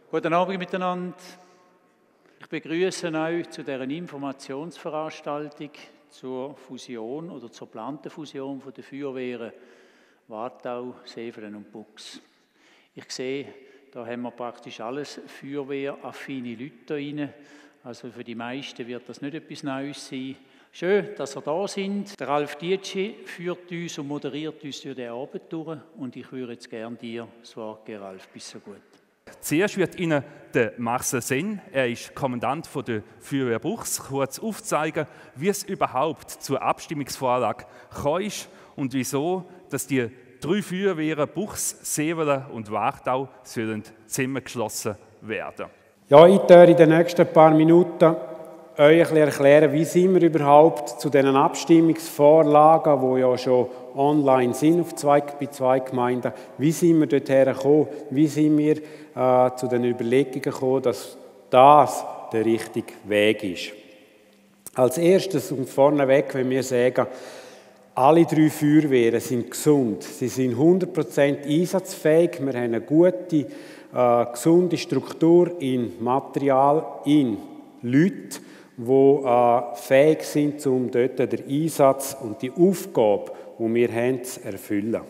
Guten Abend miteinander. Ich begrüße euch zu dieser Informationsveranstaltung zur Fusion oder zur geplanten Fusion der Feuerwehren Wartau, Sevelen und Buchs. Ich sehe, da haben wir praktisch alles feuerwehraffine Leute da rein. Also für die meisten wird das nicht etwas Neues sein. Schön, dass ihr da sind. Der Ralf Dietschi führt uns und moderiert uns durch den Abend durch. Und ich würde jetzt gerne dir das Wort geben, Ralf. Bis so gut. Zuerst wird Ihnen der Marcel Senn, er ist Kommandant der Feuerwehr Buchs, kurz aufzeigen, wie es überhaupt zur Abstimmungsvorlage gekommen ist und wieso, dass die 3 Feuerwehren Buchs, Sevelen und Wartau sollen zusammengeschlossen werden. Ja, ich werde in den nächsten paar Minuten euch ein bisschen erklären, wie sind wir überhaupt zu diesen Abstimmungsvorlagen, die ja schon online sind bei 2 Gemeinden, wie sind wir dorthin gekommen, wie sind wir zu den Überlegungen gekommen, dass das der richtige Weg ist. Als erstes und vorneweg, wenn wir sagen, alle 3 Feuerwehren sind gesund, sie sind 100% einsatzfähig, wir haben eine gute, gesunde Struktur in Material, in Leute, die fähig sind, um dort den Einsatz und die Aufgabe, die wir haben, zu erfüllen.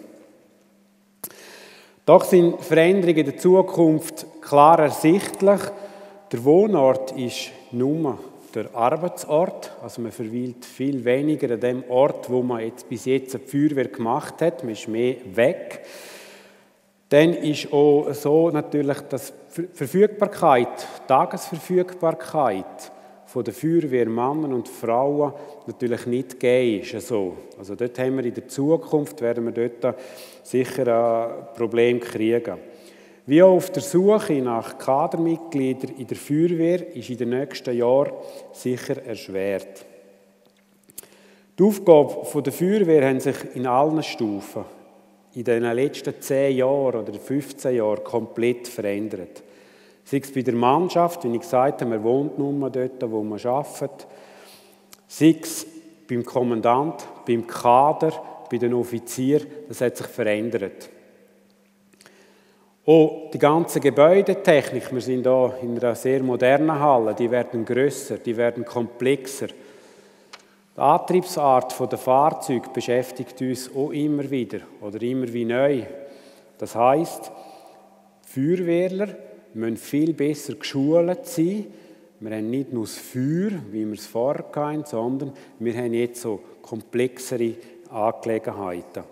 Doch sind Veränderungen in der Zukunft klar ersichtlich. Der Wohnort ist nur der Arbeitsort, also man verweilt viel weniger an dem Ort, wo man jetzt bis jetzt eine Feuerwehr gemacht hat, man ist mehr weg. Dann ist auch so natürlich, dass Verfügbarkeit, Tagesverfügbarkeit von den Feuerwehrmännern und Frauen natürlich nicht gegeben ist. Also dort haben wir in der Zukunft, werden wir dort sicher ein Problem kriegen. Wie auch auf der Suche nach Kadermitgliedern in der Feuerwehr ist in den nächsten Jahren sicher erschwert. Die Aufgaben der Feuerwehr haben sich in allen Stufen in den letzten 10 Jahren oder 15 Jahren komplett verändert. Sei es bei der Mannschaft, wie ich gesagt habe, man wohnt nur dort, wo man arbeitet. Sei es beim Kommandant, beim Kader, bei den Offizieren, das hat sich verändert. Auch die ganze Gebäudetechnik, wir sind hier in einer sehr modernen Halle, die werden grösser, die werden komplexer. Die Antriebsart der Fahrzeuge beschäftigt uns auch immer wieder oder immer wie neu. Das heisst, Feuerwehrler müssen viel besser geschult sein. Wir haben nicht nur das Feuer, wie wir es vorher hatten, sondern wir haben jetzt so komplexere Angelegenheiten.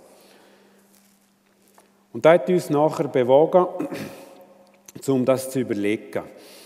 Und das hat uns nachher bewogen, um das zu überlegen.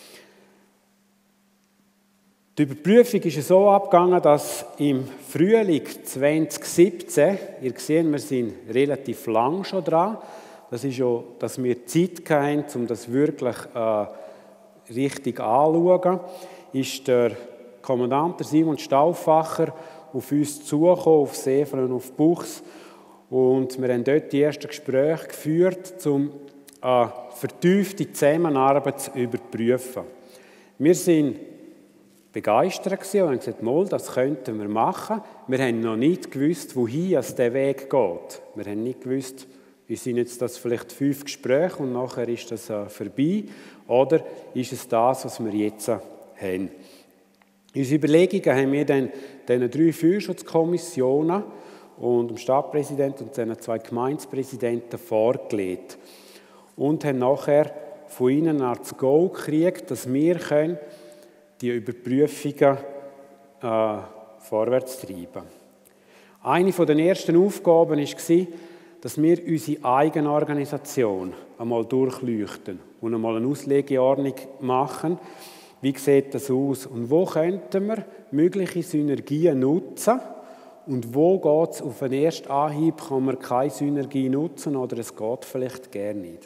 Die Überprüfung ist so abgegangen, dass im Frühling 2017, ihr seht, wir sind relativ lang schon dran, das ist ja, dass wir Zeit hatten, um das wirklich richtig anzuschauen, ist der Kommandant Simon Stauffacher auf uns zugekommen, auf Sevelen und auf Buchs. Und wir haben dort die ersten Gespräche geführt, um eine vertiefte Zusammenarbeit zu überprüfen. Wir sind begeistert und haben gesagt, mal, das könnten wir machen. Wir haben noch nicht gewusst, wohin es der Weg geht. Wir haben nicht gewusst, wie sind jetzt das vielleicht 5 Gespräche und nachher ist das vorbei. Oder ist es das, was wir jetzt haben? Unsere Überlegungen haben wir dann diesen 3 Feuerschutzkommissionen und dem Stadtpräsidenten und seinen 2 Gemeindepräsidenten vorgelegt. Und haben nachher von ihnen das Go gekriegt, dass wir die Überprüfungen vorwärts treiben können. Eine der ersten Aufgaben war, dass wir unsere eigene Organisation einmal durchleuchten und einmal eine Auslegeordnung machen. Wie sieht das aus? Und wo könnten wir mögliche Synergien nutzen? Und wo geht es auf den ersten Anhieb, kann man keine Synergie nutzen oder es geht vielleicht gar nicht.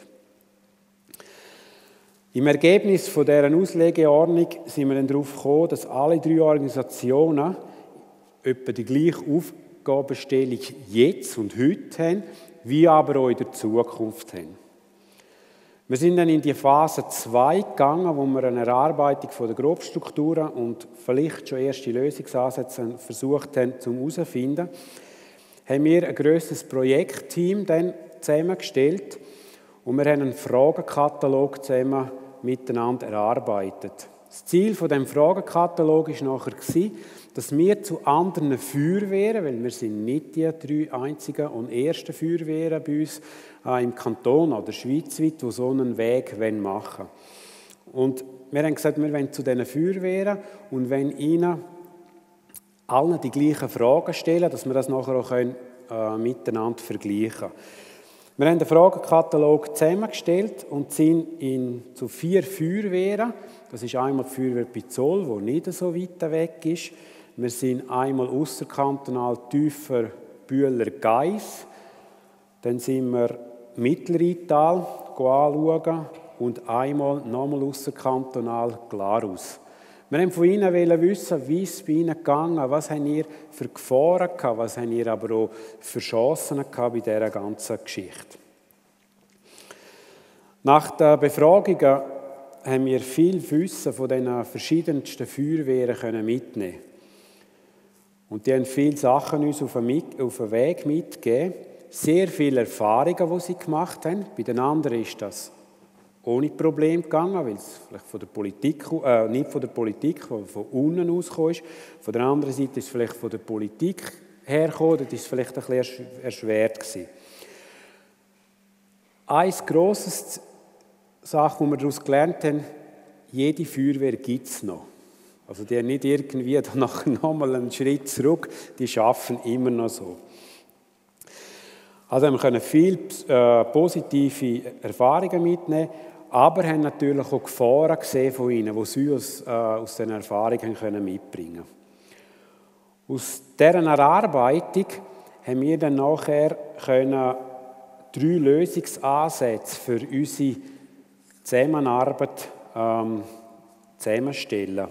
Im Ergebnis von dieser Auslegeordnung sind wir dann darauf gekommen, dass alle 3 Organisationen etwa die gleiche Aufgabenstellung jetzt und heute haben, wie aber auch in der Zukunft haben. Wir sind dann in die Phase 2 gegangen, wo wir eine Erarbeitung der Grobstrukturen und vielleicht schon erste Lösungsansätze versucht haben, herauszufinden. Haben wir ein grosses Projektteam dann zusammengestellt und wir haben einen Fragenkatalog zusammen miteinander erarbeitet. Das Ziel von dem Fragenkatalog war nachher, dass wir zu anderen Feuerwehren, weil wir sind nicht die 3 einzigen und ersten Feuerwehren bei uns im Kanton oder schweizweit, die so einen Weg machen wollen. Und wir haben gesagt, wir wollen zu diesen Feuerwehren und wenn ihnen allen die gleichen Fragen stellen, dass wir das nachher auch miteinander vergleichen können. Wir haben den Fragenkatalog zusammengestellt und sind zu 4 Feuerwehren. Das ist einmal die Feuerwehr Pizzol, die nicht so weit weg ist. Wir sind einmal ausserkantonal tiefer Bühler-Geiss. Dann sind wir Mittelrheintal anschauen und einmal nochmal ausserkantonal Glarus. Wir wollten von Ihnen wissen, wie es bei Ihnen gegangen, was haben ihr für Gefahren gehabt, was haben ihr aber auch für Chancen gehabt bei dieser ganzen Geschichte. Nach den Befragungen haben wir viel Wissen von den verschiedensten Feuerwehren mitnehmen. Und die haben viele Sachen uns auf den Weg mitgegeben. Sehr viele Erfahrungen, die sie gemacht haben. Bei den anderen ist das ohne Problem gegangen, weil es vielleicht von der Politik, nicht von der Politik, aber von unten ausgekommen ist. Von der anderen Seite ist es vielleicht von der Politik hergekommen, das ist vielleicht ein bisschen erschwert gewesen. Eine grosse Sache, die wir daraus gelernt haben, jede Feuerwehr gibt es noch. Also die haben nicht irgendwie nochmal einen Schritt zurück, die arbeiten immer noch so. Also wir können viele positive Erfahrungen mitnehmen, aber haben natürlich auch Gefahren gesehen von ihnen, die sie aus diesen Erfahrungen mitbringen können. Aus dieser Erarbeitung haben wir dann nachher 3 Lösungsansätze für unsere Zusammenarbeit zusammenstellen.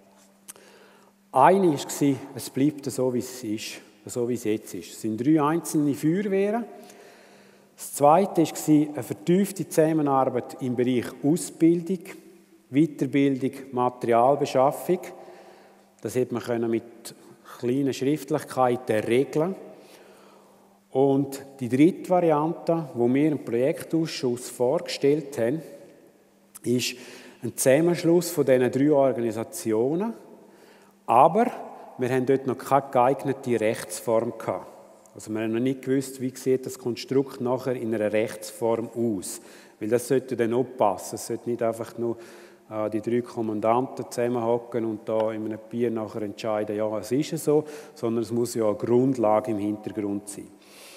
Eine war, es bleibt so, wie es ist, so wie es jetzt ist. Es sind 3 einzelne Feuerwehren. Das Zweite war eine vertiefte Zusammenarbeit im Bereich Ausbildung, Weiterbildung, Materialbeschaffung. Das hätte man mit kleinen Schriftlichkeiten regeln. Und die dritte Variante, die wir im Projektausschuss vorgestellt haben, ist ein Zusammenschluss von diesen 3 Organisationen. Aber wir haben dort noch keine geeignete Rechtsform gehabt. Also wir haben noch nicht gewusst, wie sieht das Konstrukt nachher in einer Rechtsform aus. Weil das sollte dann auch passen. Es sollte nicht einfach nur die 3 Kommandanten zusammenhocken und da in einem Bier nachher entscheiden, ja, es ist so, sondern es muss ja eine Grundlage im Hintergrund sein.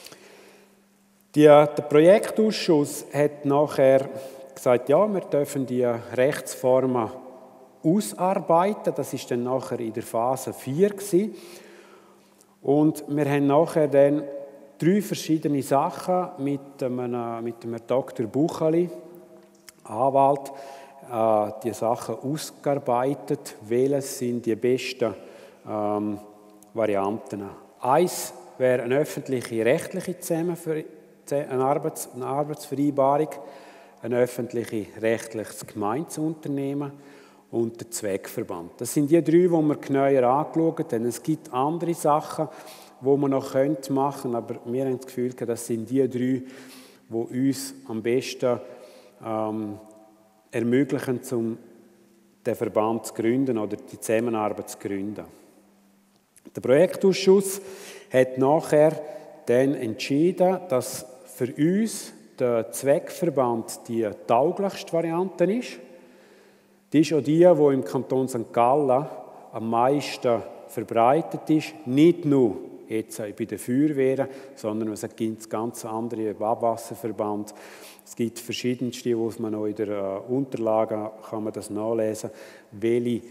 Der Projektausschuss hat nachher gesagt, ja, wir dürfen die Rechtsformen ausarbeiten. Das war dann nachher in der Phase 4 gewesen. Und wir haben nachher dann 3 verschiedene Sachen mit einem Dr. Bucheli, Anwalt, die Sachen ausgearbeitet. Welches sind die besten Varianten? Eins wäre eine öffentliche rechtliche eine Arbeitsvereinbarung, ein öffentliche rechtliches Gemeindeunternehmen und der Zweckverband. Das sind die 3, die wir genauer angeschaut haben. Es gibt andere Sachen, die man noch machen könnte, aber wir haben das Gefühl, das sind die 3, die uns am besten ermöglichen, den Verband zu gründen oder die Zusammenarbeit zu gründen. Der Projektausschuss hat nachher dann entschieden, dass für uns der Zweckverband die tauglichste Variante ist. Die ist auch die im Kanton St. Gallen am meisten verbreitet ist. Nicht nur jetzt bei den Feuerwehren, sondern es gibt ganz andere Abwasserverband. Es gibt verschiedenste, wo man auch in der Unterlagen kann man das nachlesen, welche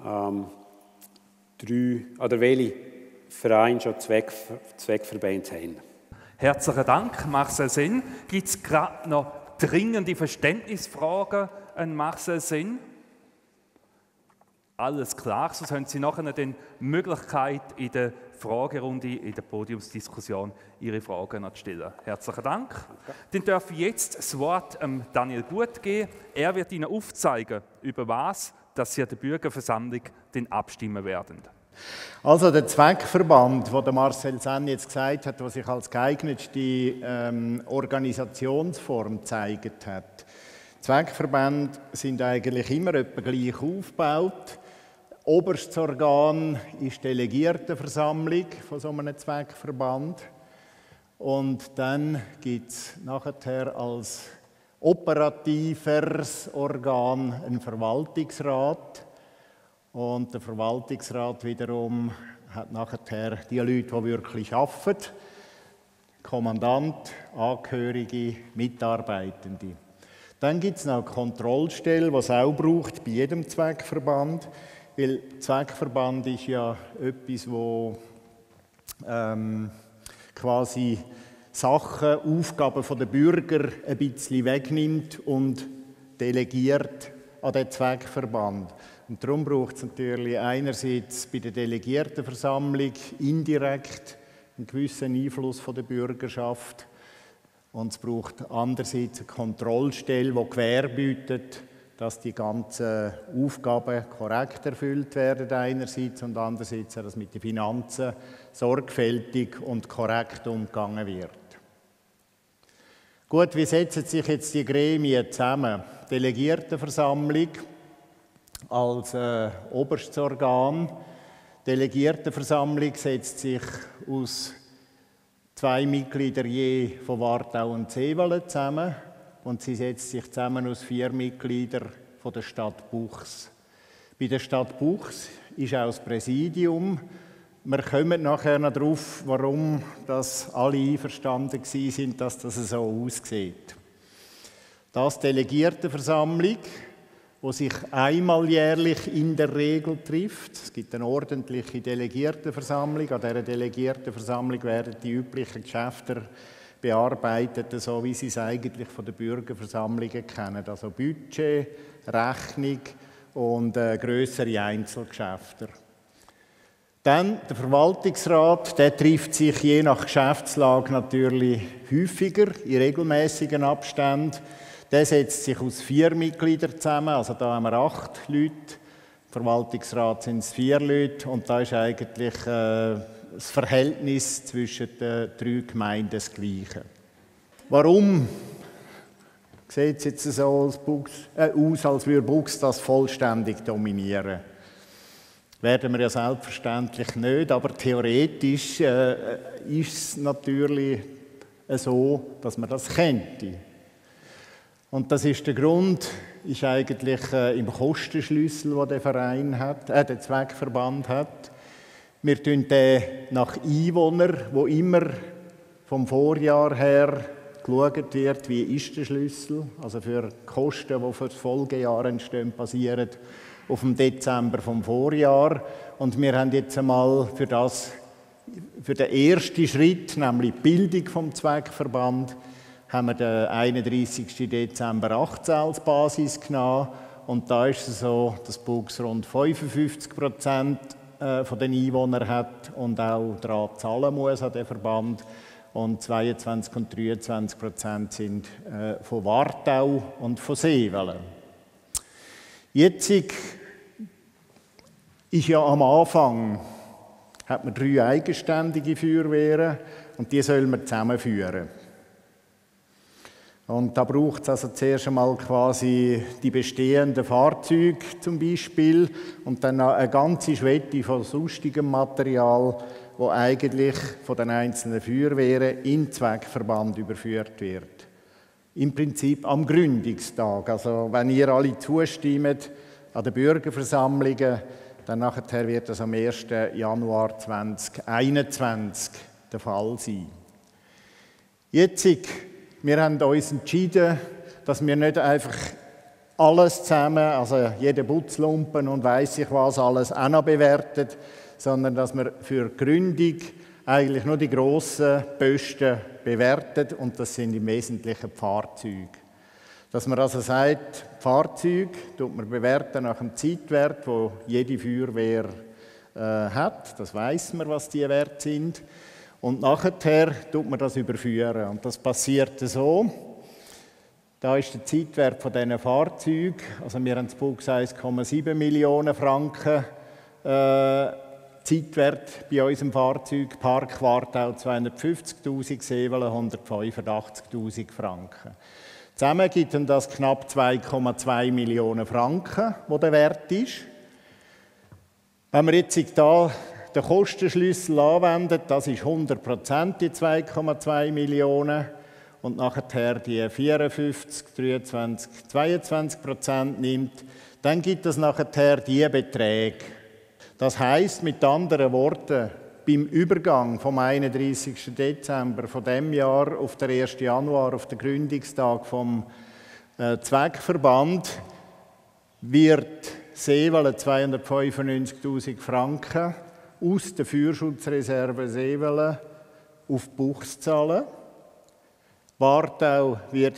welche Vereine schon Zweckverbände haben. Herzlichen Dank, Marcel Senn. Gibt es gerade noch dringende Verständnisfragen an Marcel Senn? Alles klar, sonst haben Sie nachher die Möglichkeit, in der Fragerunde, in der Podiumsdiskussion Ihre Fragen noch zu stellen. Herzlichen Dank. Okay. Dann darf ich jetzt das Wort Daniel Gut geben. Er wird Ihnen aufzeigen, über was dass Sie an der Bürgerversammlung abstimmen werden. Also der Zweckverband, den Marcel Senn jetzt gesagt hat, der sich als geeignetste Organisationsform gezeigt hat. Zweckverbände sind eigentlich immer etwa gleich aufgebaut. Oberstes Organ ist die Delegiertenversammlung von so einem Zweckverband. Und dann gibt es nachher als operatives Organ einen Verwaltungsrat. Und der Verwaltungsrat wiederum hat nachher die Leute, die wirklich arbeiten. Kommandant, Angehörige, Mitarbeitende. Dann gibt es noch eine Kontrollstelle, die es auch braucht bei jedem Zweckverband. Weil Zweckverband ist ja etwas, wo quasi Sachen, Aufgaben der Bürger ein bisschen wegnimmt und delegiert an den Zweckverband. Und darum braucht es natürlich einerseits bei der Delegiertenversammlung indirekt einen gewissen Einfluss von der Bürgerschaft. Und es braucht andererseits eine Kontrollstelle, die Gewähr bietet, dass die ganzen Aufgaben korrekt erfüllt werden einerseits und andererseits, dass mit den Finanzen sorgfältig und korrekt umgegangen wird. Gut, wie setzen sich jetzt die Gremien zusammen? Delegiertenversammlung als oberstes Organ. Delegiertenversammlung setzt sich aus 2 Mitgliedern je von Wartau und Seewallen zusammen. Und sie setzt sich zusammen aus 4 Mitgliedern von der Stadt Buchs. Bei der Stadt Buchs ist auch das Präsidium. Wir kommen nachher noch darauf, warum das alle einverstanden sind, dass das so aussieht. Das Delegiertenversammlung, die sich einmal jährlich in der Regel trifft. Es gibt eine ordentliche Delegiertenversammlung. An dieser Delegiertenversammlung werden die üblichen Geschäfte bearbeitet, so wie sie es eigentlich von den Bürgerversammlungen kennen. Also Budget, Rechnung und grössere Einzelgeschäfte. Dann der Verwaltungsrat, der trifft sich je nach Geschäftslage natürlich häufiger, in regelmäßigen Abständen. Der setzt sich aus 4 Mitgliedern zusammen, also da haben wir 8 Leute. Im Verwaltungsrat sind es 4 Leute und da ist eigentlich das Verhältnis zwischen den 3 Gemeinden das Gleiche. Warum sieht es jetzt so aus, als würde Buchs das vollständig dominieren? Werden wir ja selbstverständlich nicht, aber theoretisch ist es natürlich so, dass man das könnte. Und das ist der Grund, ist eigentlich im Kostenschlüssel, den der Verein hat, der Zweckverband hat. Wir tun den nach Einwohnern, wo immer vom Vorjahr her geschaut wird, wie ist der Schlüssel, also für Kosten, die für das Folgejahr entstehen, basieren auf dem Dezember vom Vorjahr. Und wir haben jetzt einmal für den ersten Schritt, nämlich die Bildung vom Zweckverband, haben wir den 31. Dezember 2018 als Basis genommen. Und da ist es so, dass Buchs rund 55% von den Einwohnern hat und auch daran zahlen muss an den Verband. Und 22 und 23% sind von Wartau und von Seewallen. Jetzt ist ja am Anfang, hat man 3 eigenständige Feuerwehren und die soll man zusammenführen. Und da braucht es also zuerst einmal quasi die bestehenden Fahrzeuge zum Beispiel und dann eine ganze Schwette von sonstigem Material, wo eigentlich von den einzelnen Feuerwehren in den Zweckverband überführt wird. Im Prinzip am Gründungstag. Also wenn ihr alle zustimmt an den Bürgerversammlungen, dann nachher wird das am 1. Januar 2021 der Fall sein. Jetzt, wir haben uns entschieden, dass wir nicht einfach alles zusammen, also jeden Putzlumpen und weiss ich was alles auch noch bewertet, sondern dass wir für die Gründung eigentlich nur die grossen Posten bewertet und das sind im Wesentlichen die Fahrzeuge. Dass man also sagt, Fahrzeuge tut man bewerten nach dem Zeitwert, wo jede Feuerwehr hat. Das weiss man, was die Werte sind. Und nachher tut man das überführen. Und das passiert so. Da ist der Zeitwert von diesen Fahrzeugen. Also wir haben in Buchs 1,7 Millionen Franken Zeitwert bei unserem Fahrzeug. Park Wartau 250'000, Seewallen 185'000 Franken. Zusammen gibt dann das knapp 2,2 Millionen Franken, wo der Wert ist. Wenn wir jetzt hier den Kostenschlüssel anwenden, das ist 100% die 2,2 Millionen und nachher die 54, 23, 22% nimmt, dann gibt es nachher diese Beträge. Das heisst mit anderen Worten, beim Übergang vom 31. Dezember von dem Jahr auf den 1. Januar, auf den Gründungstag vom Zweckverband, wird Seewelle 295'000 Franken aus der Feuerschutzreserve Seewelle auf die Buchs zahlen. Wartau wird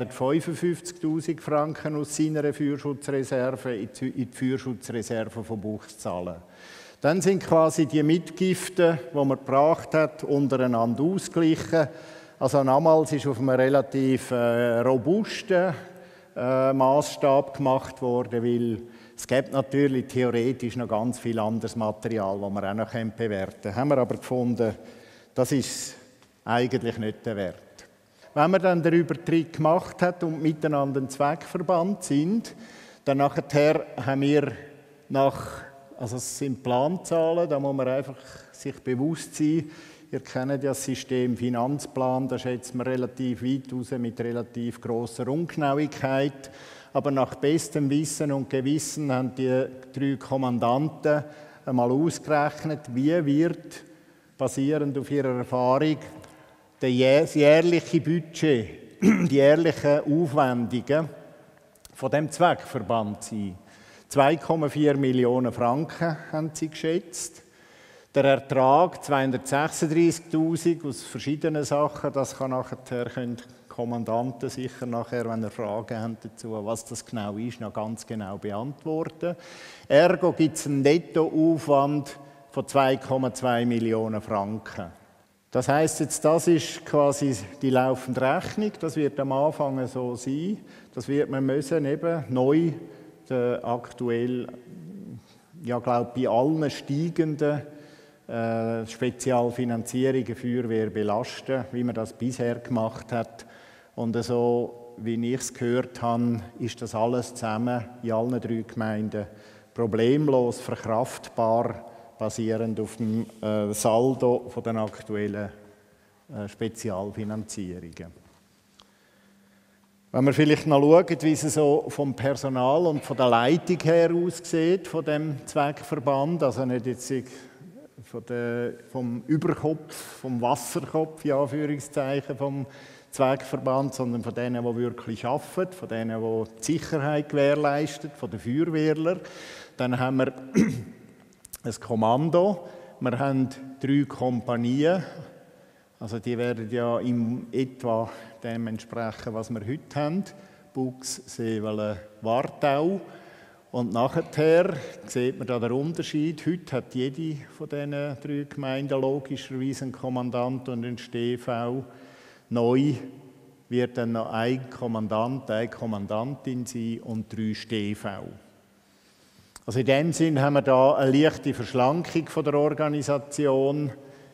255'000 Franken aus seiner Feuerschutzreserve in die Feuerschutzreserve von Buchs zahlen. Dann sind quasi die Mitgiften, die man gebracht hat, untereinander ausgeglichen. Also damals ist auf einem relativ robusten Maßstab gemacht worden, weil es gibt natürlich theoretisch noch ganz viel anderes Material, das man auch noch bewerten kann. Haben wir aber gefunden, das ist eigentlich nicht der Wert. Wenn man dann den Übertritt gemacht hat und miteinander ein Zweckverband sind, dann nachher haben wir also es sind Planzahlen, da muss man einfach sich bewusst sein. Ihr kennt ja das System Finanzplan, da schätzt man relativ weit raus mit relativ grosser Ungenauigkeit. Aber nach bestem Wissen und Gewissen haben die 3 Kommandanten einmal ausgerechnet, wie wird, basierend auf ihrer Erfahrung, das jährliche Budget, die jährlichen Aufwendungen von dem Zweckverband sein. 2,4 Millionen Franken haben sie geschätzt. Der Ertrag 236'000 aus verschiedenen Sachen. Das kann nachher Kommandanten sicher nachher, wenn ihr Fragen haben dazu, was das genau ist, noch ganz genau beantworten. Ergo gibt es einen Nettoaufwand von 2,2 Millionen Franken. Das heisst jetzt, das ist quasi die laufende Rechnung. Das wird am Anfang so sein. Das wird man müssen eben neu aktuell, ja glaube bei allen steigenden Spezialfinanzierungen Feuerwehr belasten, wie man das bisher gemacht hat. Und so, wie ich es gehört habe, ist das alles zusammen in allen 3 Gemeinden problemlos verkraftbar, basierend auf dem Saldo von den aktuellen Spezialfinanzierungen. Wenn wir vielleicht noch schauen, wie es so vom Personal und von der Leitung her aussieht, von dem Zweckverband, also nicht jetzt vom Überkopf, vom Wasserkopf, in Anführungszeichen, vom Zweckverband, sondern von denen, die wirklich arbeiten, von denen, die die Sicherheit gewährleisten, von den Feuerwehrlern. Dann haben wir ein Kommando, wir haben 3 Kompanien, also die werden ja in etwa dem entsprechen, was wir heute haben. Buchs, Seewelle, Wartau. Und nachher sieht man da den Unterschied. Heute hat jede von diesen 3 Gemeinden logischerweise einen Kommandant und einen StV. Neu wird dann noch ein Kommandant, eine Kommandantin sein und 3 StV. Also in dem Sinn haben wir da eine leichte Verschlankung von der Organisation.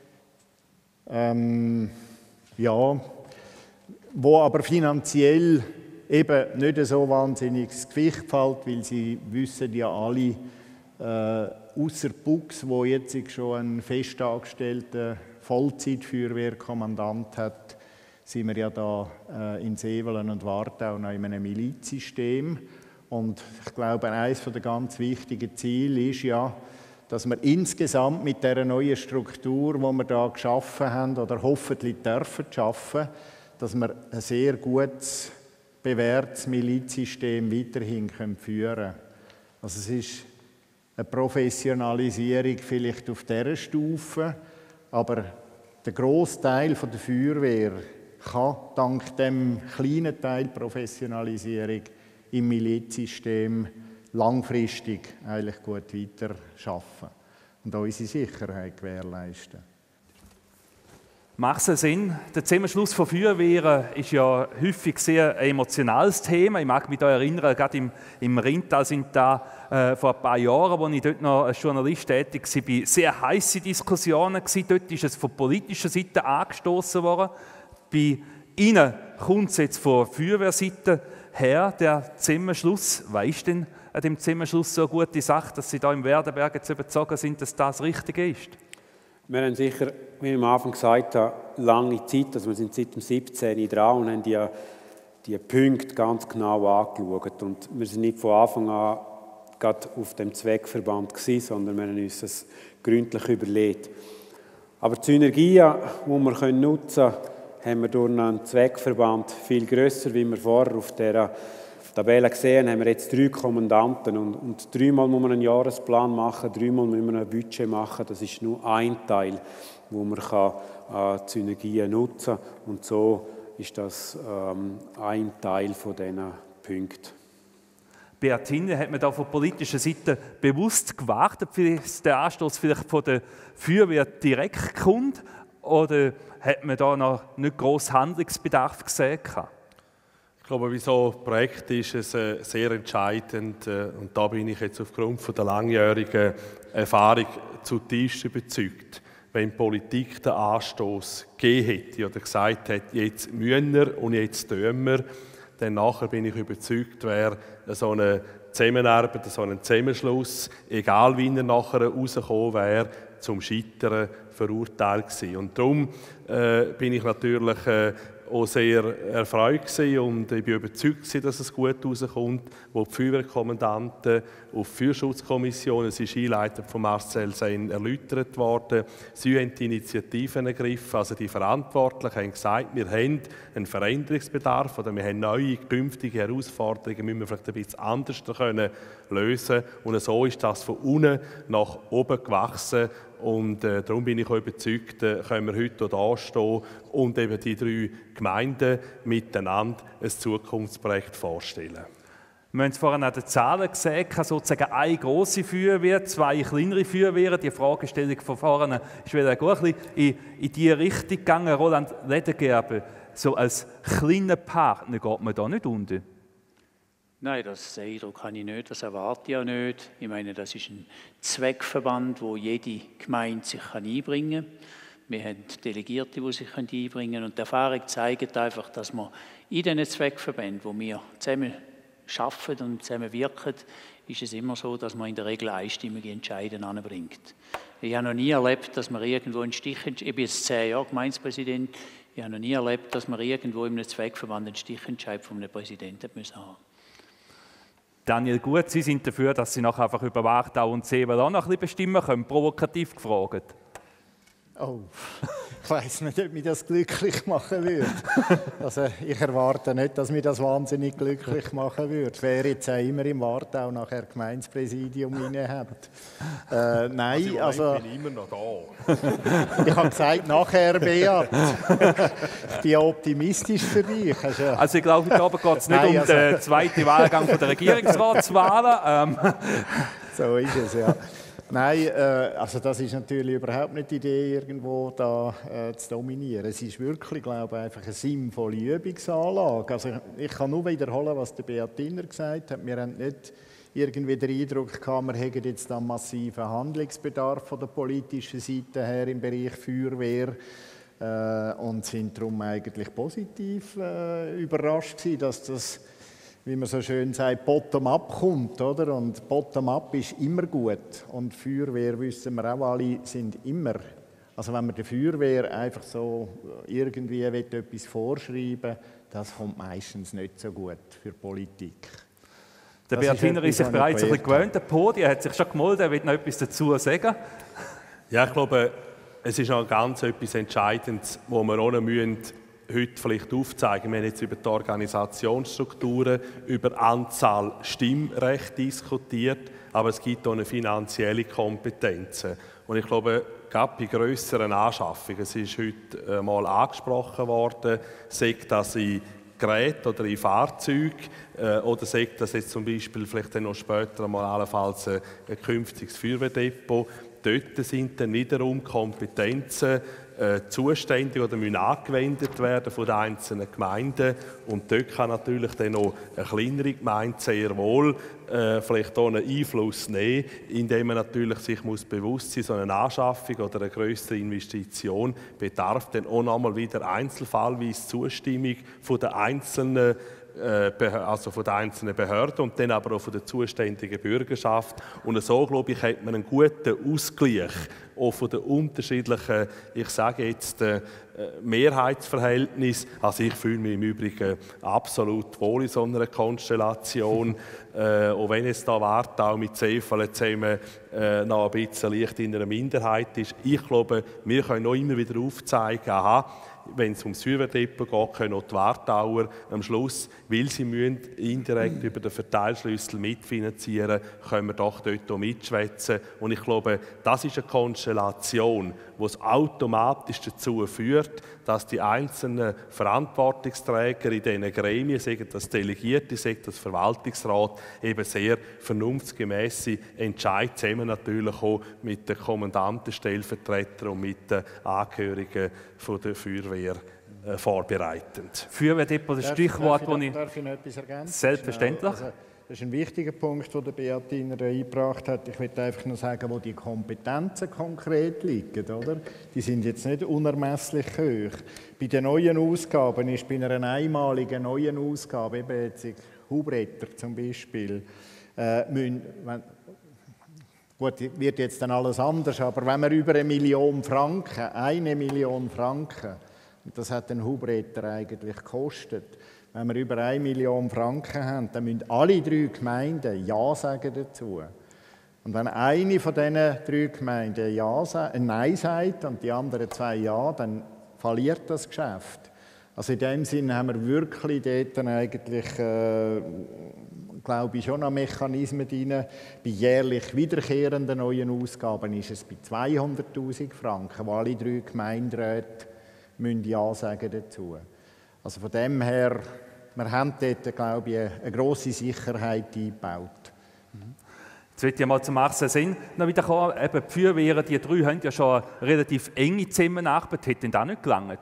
Wo aber finanziell eben nicht so wahnsinniges Gewicht fällt, weil sie wissen ja alle, ausser Buchs, wo jetzt schon einen festangestellten Vollzeitfeuerwehrkommandant hat, sind wir ja da in Seewellen und Wartau noch in einem Milizsystem. Und ich glaube, eines der ganz wichtigen Ziele ist ja, dass wir insgesamt mit dieser neuen Struktur, die wir da geschaffen haben oder hoffentlich dürfen schaffen, dass wir ein sehr gutes, bewährtes Milizsystem weiterhin führen können. Also es ist eine Professionalisierung vielleicht auf dieser Stufe, aber der grosse Teil der Feuerwehr kann dank dem kleinen Teil Professionalisierung im Milizsystem langfristig eigentlich gut weiterarbeiten und unsere Sicherheit gewährleisten. Macht es Sinn? Der Zusammenschluss von Feuerwehren ist ja häufig sehr ein emotionales Thema. Ich mag mich da erinnern, gerade im Rintal sind da vor ein paar Jahren, als ich dort noch als Journalist tätig war, sehr heisse Diskussionen gewesen. Dort ist es von politischer Seite angestoßen worden. Bei Ihnen kommt es jetzt von Feuerwehrseite her, der Zusammenschluss? Weisst denn an dem Zusammenschluss so eine gute Sache, dass Sie da im Werdenberg jetzt überzeugt sind, dass das Richtige ist? Wir haben sicher, wie ich am Anfang gesagt habe, lange Zeit, also wir sind seit dem 17. dran und haben die Punkte ganz genau angeschaut. Und wir sind nicht von Anfang an gerade auf dem Zweckverband gewesen, sondern wir haben uns das gründlich überlegt. Aber die Synergien, die wir nutzen können, haben wir durch einen Zweckverband viel grösser, wie wir vorher auf dieser Tabelle gesehen haben. Wir jetzt 3 Kommandanten und 3-mal muss man einen Jahresplan machen, 3-mal müssen wir ein Budget machen. Das ist nur ein Teil, wo man die Synergien nutzen kann. Und so ist das ein Teil von diesen Punkten. Beat Hinne, hat man da von politischer Seite bewusst gewartet, bis der Anstoß vielleicht von der Feuerwehr direkt kommt? Oder hat man da noch nicht grossen Handlungsbedarf gesehen? Ich glaube, bei so einem Projekt ist es sehr entscheidend, und da bin ich jetzt aufgrund von der langjährigen Erfahrung zutiefst überzeugt, wenn die Politik den Anstoß gegeben hätte oder gesagt hat, jetzt müssen wir und jetzt tun wir, dann nachher bin ich überzeugt, wäre so eine Zusammenarbeit, so ein Zusammenschluss, egal wie er nachher rausgekommen wäre, zum Scheitern verurteilt gewesen. Und darum bin ich natürlich auch sehr erfreut gewesen und ich bin überzeugt gewesen, dass es gut rauskommt, wo die Feuerwehrkommandanten auf die Feuerschutzkommission, es ist einleitend von Marcel Senn erläutert worden, sie haben die Initiativen ergriffen, also die Verantwortlichen haben gesagt, wir haben einen Veränderungsbedarf oder wir haben neue, künftige Herausforderungen, müssen wir vielleicht ein bisschen anders können lösen und so ist das von unten nach oben gewachsen. Und darum bin ich auch überzeugt, können wir heute hier stehen und eben die 3 Gemeinden miteinander ein Zukunftsprojekt vorstellen. Wir haben es vorhin an den Zahlen gesehen, sozusagen eine grosse Feuerwehr, 2 kleinere Feuerwehren. Die Fragestellung von vorhin ist wieder ein bisschen in diese Richtung gegangen. Roland Ledergerber, so als kleiner Partner geht man da nicht unter? Nein, das Eindruck habe ich nicht, das erwarte ich auch nicht. Ich meine, das ist ein Zweckverband, wo jede Gemeinde sich einbringen kann. Wir haben Delegierte, die sich einbringen können. Und die Erfahrung zeigt einfach, dass wir in diesen Zweckverbänden, wo wir zusammen arbeiten und zusammen wirken, ist es immer so, dass man in der Regel einstimmige Entscheidungen anbringt. Ich habe noch nie erlebt, dass man irgendwo einen Stichentscheid, ich bin jetzt 10 Jahre Gemeindepräsident, ich habe noch nie erlebt, dass man irgendwo in einem Zweckverband einen Stichentscheid von einem Präsidenten haben müssen. Daniel Gut, Sie sind dafür, dass Sie nachher einfach über Wartau und Seevel auch noch ein bisschen bestimmen können, provokativ gefragt. Oh, ich weiss nicht, ob mich das glücklich machen würde. Also ich erwarte nicht, dass mich das wahnsinnig glücklich machen würde. Wer jetzt auch immer im Wartau nachher Gemeindepräsidium innehat. Nein, also... Ich bin immer noch da. Ich habe gesagt, nachher, Beat. Ich bin ja optimistisch für dich. Also ich glaube, heute Abend geht es nicht um den zweiten Wahlgang der Regierungsratswahlen. So ist es, ja. Nein, also das ist natürlich überhaupt nicht die Idee, irgendwo da zu dominieren. Es ist wirklich, glaube ich, einfach eine sinnvolle Übungsanlage. Also ich kann nur wiederholen, was der Beat Hinner gesagt hat. Wir haben nicht irgendwie den Eindruck gehabt, wir hätten jetzt einen massiven Handlungsbedarf von der politischen Seite her im Bereich Feuerwehr und sind darum eigentlich positiv überrascht gewesen, dass das, wie man so schön sagt, bottom-up kommt, oder? Und bottom-up ist immer gut. Und Feuerwehr, wissen wir auch alle, sind immer. Also wenn man der Feuerwehr einfach so irgendwie etwas vorschreiben will, das kommt meistens nicht so gut für Politik. Der Beat Hinner ist sich bereits ein bisschen gewöhnt. Der Podium hat sich schon gemeldet, er will noch etwas dazu sagen. Ja, ich glaube, es ist noch ganz etwas Entscheidendes, wo wir auch noch heute vielleicht aufzeigen. Wir haben jetzt über die Organisationsstrukturen, über die Anzahl Stimmrechte diskutiert, aber es gibt auch eine finanzielle Kompetenz. Und ich glaube, gerade bei grösseren Anschaffungen, es ist heute mal angesprochen worden, sagt das in Geräten oder in Fahrzeugen oder sagt das jetzt zum Beispiel vielleicht dann noch später mal allenfalls ein künftiges Feuerwehrdepot, dort sind dann wiederum Kompetenzen zuständig oder müssen angewendet werden von den einzelnen Gemeinden. Und dort kann natürlich dann auch eine kleinere Gemeinde sehr wohl vielleicht auch einen Einfluss nehmen, indem man natürlich sich bewusst sein muss, so eine Anschaffung oder eine grössere Investition bedarf dann auch nochmal wieder einzelfallweise Zustimmung von den einzelnen also von den einzelnen Behörden und dann aber auch von der zuständigen Bürgerschaft. Und so, glaube ich, hat man einen guten Ausgleich auch von den unterschiedlichen, ich sage jetzt, Mehrheitsverhältnissen. Also ich fühle mich im Übrigen absolut wohl in so einer Konstellation. Auch wenn jetzt da Wartau mit Seefeld zusammen noch ein bisschen leicht in einer Minderheit ist. Ich glaube, wir können noch immer wieder aufzeigen, aha, wenn es ums Feuerwehrdepot geht, können auch die Wartauer am Schluss, weil sie indirekt über den Verteilschlüssel mitfinanzieren, können wir doch dort auch mitschwätzen. Und ich glaube, das ist eine Konstellation, die es automatisch dazu führt, dass die einzelnen Verantwortungsträger in diesen Gremien, sagen das Delegierte, sagen das Verwaltungsrat, eben sehr vernunftsgemässe Entscheidungen zusammen natürlich auch mit den Kommandanten, Stellvertretern und mit den Angehörigen von der Feuerwehr vorbereitend. Feuerwehrdepot, das Stichwort, das ich... Darf ich noch etwas ergänzen? Selbstverständlich. Also, das ist ein wichtiger Punkt, den der Beatiner eingebracht hat. Ich möchte einfach nur sagen, wo die Kompetenzen konkret liegen. Oder? Die sind jetzt nicht unermesslich hoch. Bei den neuen Ausgaben ist bei einer einmaligen neuen Ausgabe, eben jetzt Hubretter zum Beispiel, gut, wird jetzt dann alles anders, aber wenn wir über 1 Million Franken, und das hat den Hubretter eigentlich gekostet, wenn wir über 1 Million Franken haben, dann müssen alle 3 Gemeinden Ja sagen dazu. Und wenn eine von diesen 3 Gemeinden Nein sagt und die anderen 2 Ja, dann verliert das Geschäft. Also in dem Sinne haben wir wirklich dort eigentlich, glaube ich, schon noch Mechanismen drin. Bei jährlich wiederkehrenden neuen Ausgaben ist es bei 200'000 Franken, wo alle 3 Gemeinderäte müssen Ja sagen dazu. Also von dem her, wir haben dort, glaube ich, eine grosse Sicherheit eingebaut. Jetzt möchte ich mal zum Marcel Senn noch wieder kommen. Eben die Feuerwehren, die 3 haben ja schon eine relativ enge Zusammenarbeit. Hätte denn das nicht gelangt?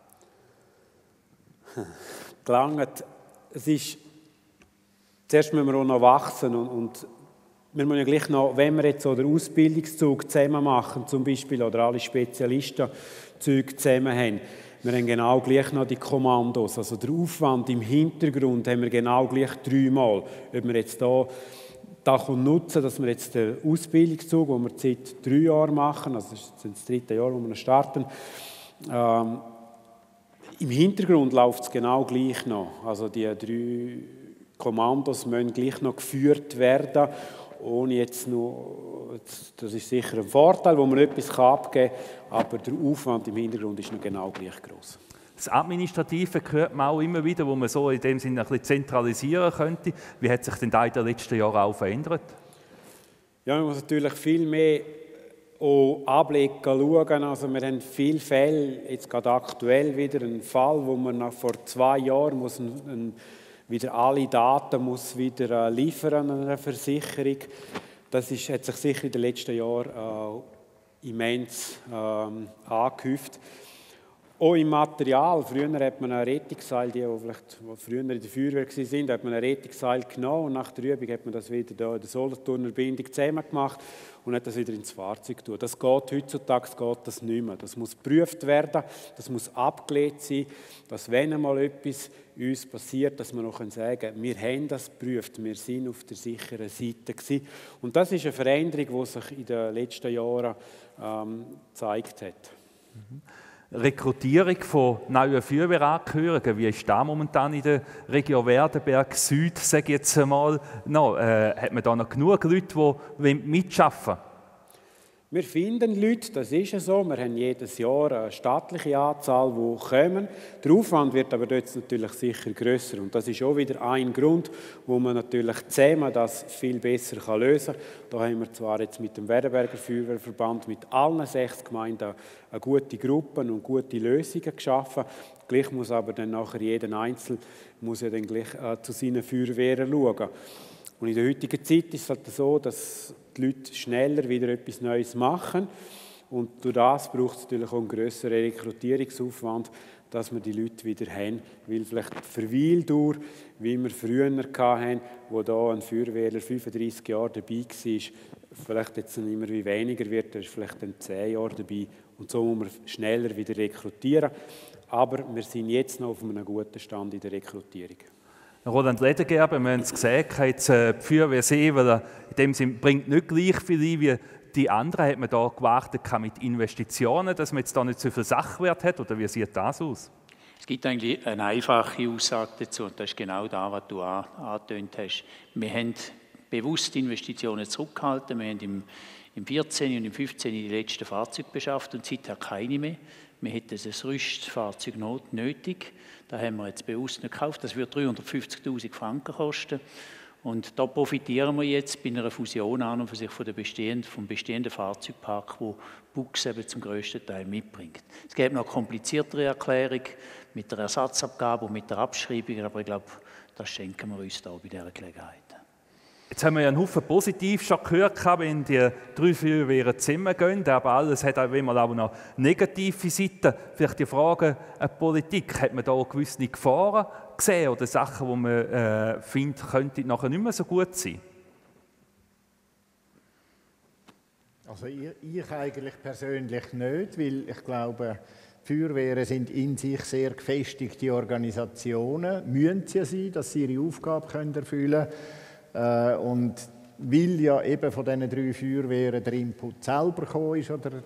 Gelangt. Es ist, zuerst müssen wir auch noch wachsen und wir müssen ja gleich noch, wenn wir jetzt so den Ausbildungszug zusammen machen, zum Beispiel, oder alle Spezialistenzüge zusammen haben, wir haben genau gleich noch die Kommandos, also der Aufwand im Hintergrund haben wir genau gleich 3-mal. Ob wir jetzt da nutzen, dass wir jetzt den Ausbildungszug, den wir seit 3 Jahren machen, also das ist das 3. Jahr, wo wir starten, im Hintergrund läuft es genau gleich noch. Also die 3 Kommandos müssen gleich noch geführt werden, ohne jetzt nur, das ist sicher ein Vorteil, wo man etwas abgeben kann, aber der Aufwand im Hintergrund ist noch genau gleich groß. Das Administrative hört man auch immer wieder, wo man so in dem Sinne ein bisschen zentralisieren könnte. Wie hat sich denn da in den letzten Jahren auch verändert? Ja, man muss natürlich viel mehr auch abblicken, schauen. Also wir haben viele Fälle, jetzt gerade aktuell wieder einen Fall, wo man vor 2 Jahren muss wieder alle Daten muss wieder liefern an eine Versicherung. Das hat sich sicher in den letzten Jahren immens angehäuft. Auch im Material. Früher hat man ein Rettungsseil, die vielleicht früher in der Feuerwehr waren, hat man ein Rettungsseil genommen und nach der Übung hat man das wieder da in der Solothurner Bindung zusammen gemacht und hat das wieder ins Fahrzeug getan. Das geht heutzutage das nicht mehr. Das muss geprüft werden, das muss abgelegt sein, dass wenn einmal etwas uns passiert, dass wir noch sagen können, wir haben das geprüft, wir sind auf der sicheren Seite gewesen. Und das ist eine Veränderung, die sich in den letzten Jahren gezeigt hat. Rekrutierung von neuen Feuerwehrangehörigen, wie ist das momentan in der Region Werdenberg Süd, sage ich jetzt einmal noch? Hat man da noch genug Leute, die mitarbeiten wollen? Wir finden Leute, das ist ja so. Wir haben jedes Jahr eine staatliche Anzahl, die kommen. Der Aufwand wird aber dort natürlich sicher grösser. Und das ist auch wieder ein Grund, wo man natürlich zusammen das viel besser lösen kann. Da haben wir zwar jetzt mit dem Werdenberger Feuerwehrverband mit allen 6 Gemeinden eine gute Gruppen und gute Lösungen geschaffen. Gleich muss aber dann nachher jeder Einzelne muss ja dann gleich zu seinen Feuerwehren schauen. Und in der heutigen Zeit ist es halt so, dass die Leute schneller wieder etwas Neues machen. Und durch das braucht es natürlich auch einen grösseren Rekrutierungsaufwand, dass wir die Leute wieder haben. Weil vielleicht die Verweildauer, wie wir früher hatten, wo da ein Feuerwehrler 35 Jahre dabei war, vielleicht jetzt immer wie weniger wird, der ist vielleicht dann 10 Jahre dabei. Und so muss man schneller wieder rekrutieren. Aber wir sind jetzt noch auf einem guten Stand in der Rekrutierung. Roland Ledergerber, wir haben es gesehen, die Feuerwehr Seewen, in dem Sinne bringt nicht gleich viel ein wie die anderen. Hat man da gewartet mit Investitionen, dass man jetzt da nicht so viel Sachwert hat? Oder wie sieht das aus? Es gibt eigentlich eine einfache Aussage dazu, und das ist genau das, was du angetönt hast. Wir haben bewusst Investitionen zurückgehalten. Wir haben im 14. und im 15. die letzten Fahrzeuge beschafft und seither keine mehr. Wir hätten ein Rüstfahrzeug nötig. Das haben wir jetzt bewusst nicht gekauft. Das wird 350'000 Franken kosten. Und da profitieren wir jetzt bei einer Fusion an und für sich vom bestehenden Fahrzeugpark, wo Bux eben zum grössten Teil mitbringt. Es gibt noch eine kompliziertere Erklärung mit der Ersatzabgabe und mit der Abschreibung, aber ich glaube, das schenken wir uns da bei dieser Gelegenheit. Jetzt haben wir ja einen Haufen positiv schon gehört, wenn die 3 Feuerwehren zusammengehen, aber alles hat auch immer auch noch negative Seiten. Vielleicht die Frage an die Politik, hat man da gewisse Gefahren gesehen oder Sachen, die man findet, könnten nachher nicht mehr so gut sein? Also ich eigentlich persönlich nicht, weil ich glaube, Feuerwehren sind in sich sehr gefestigte Organisationen, müssen sie sein, dass sie ihre Aufgabe erfüllen können. Und weil ja eben von diesen 3 Feuerwehren der Input selber gekommen ist oder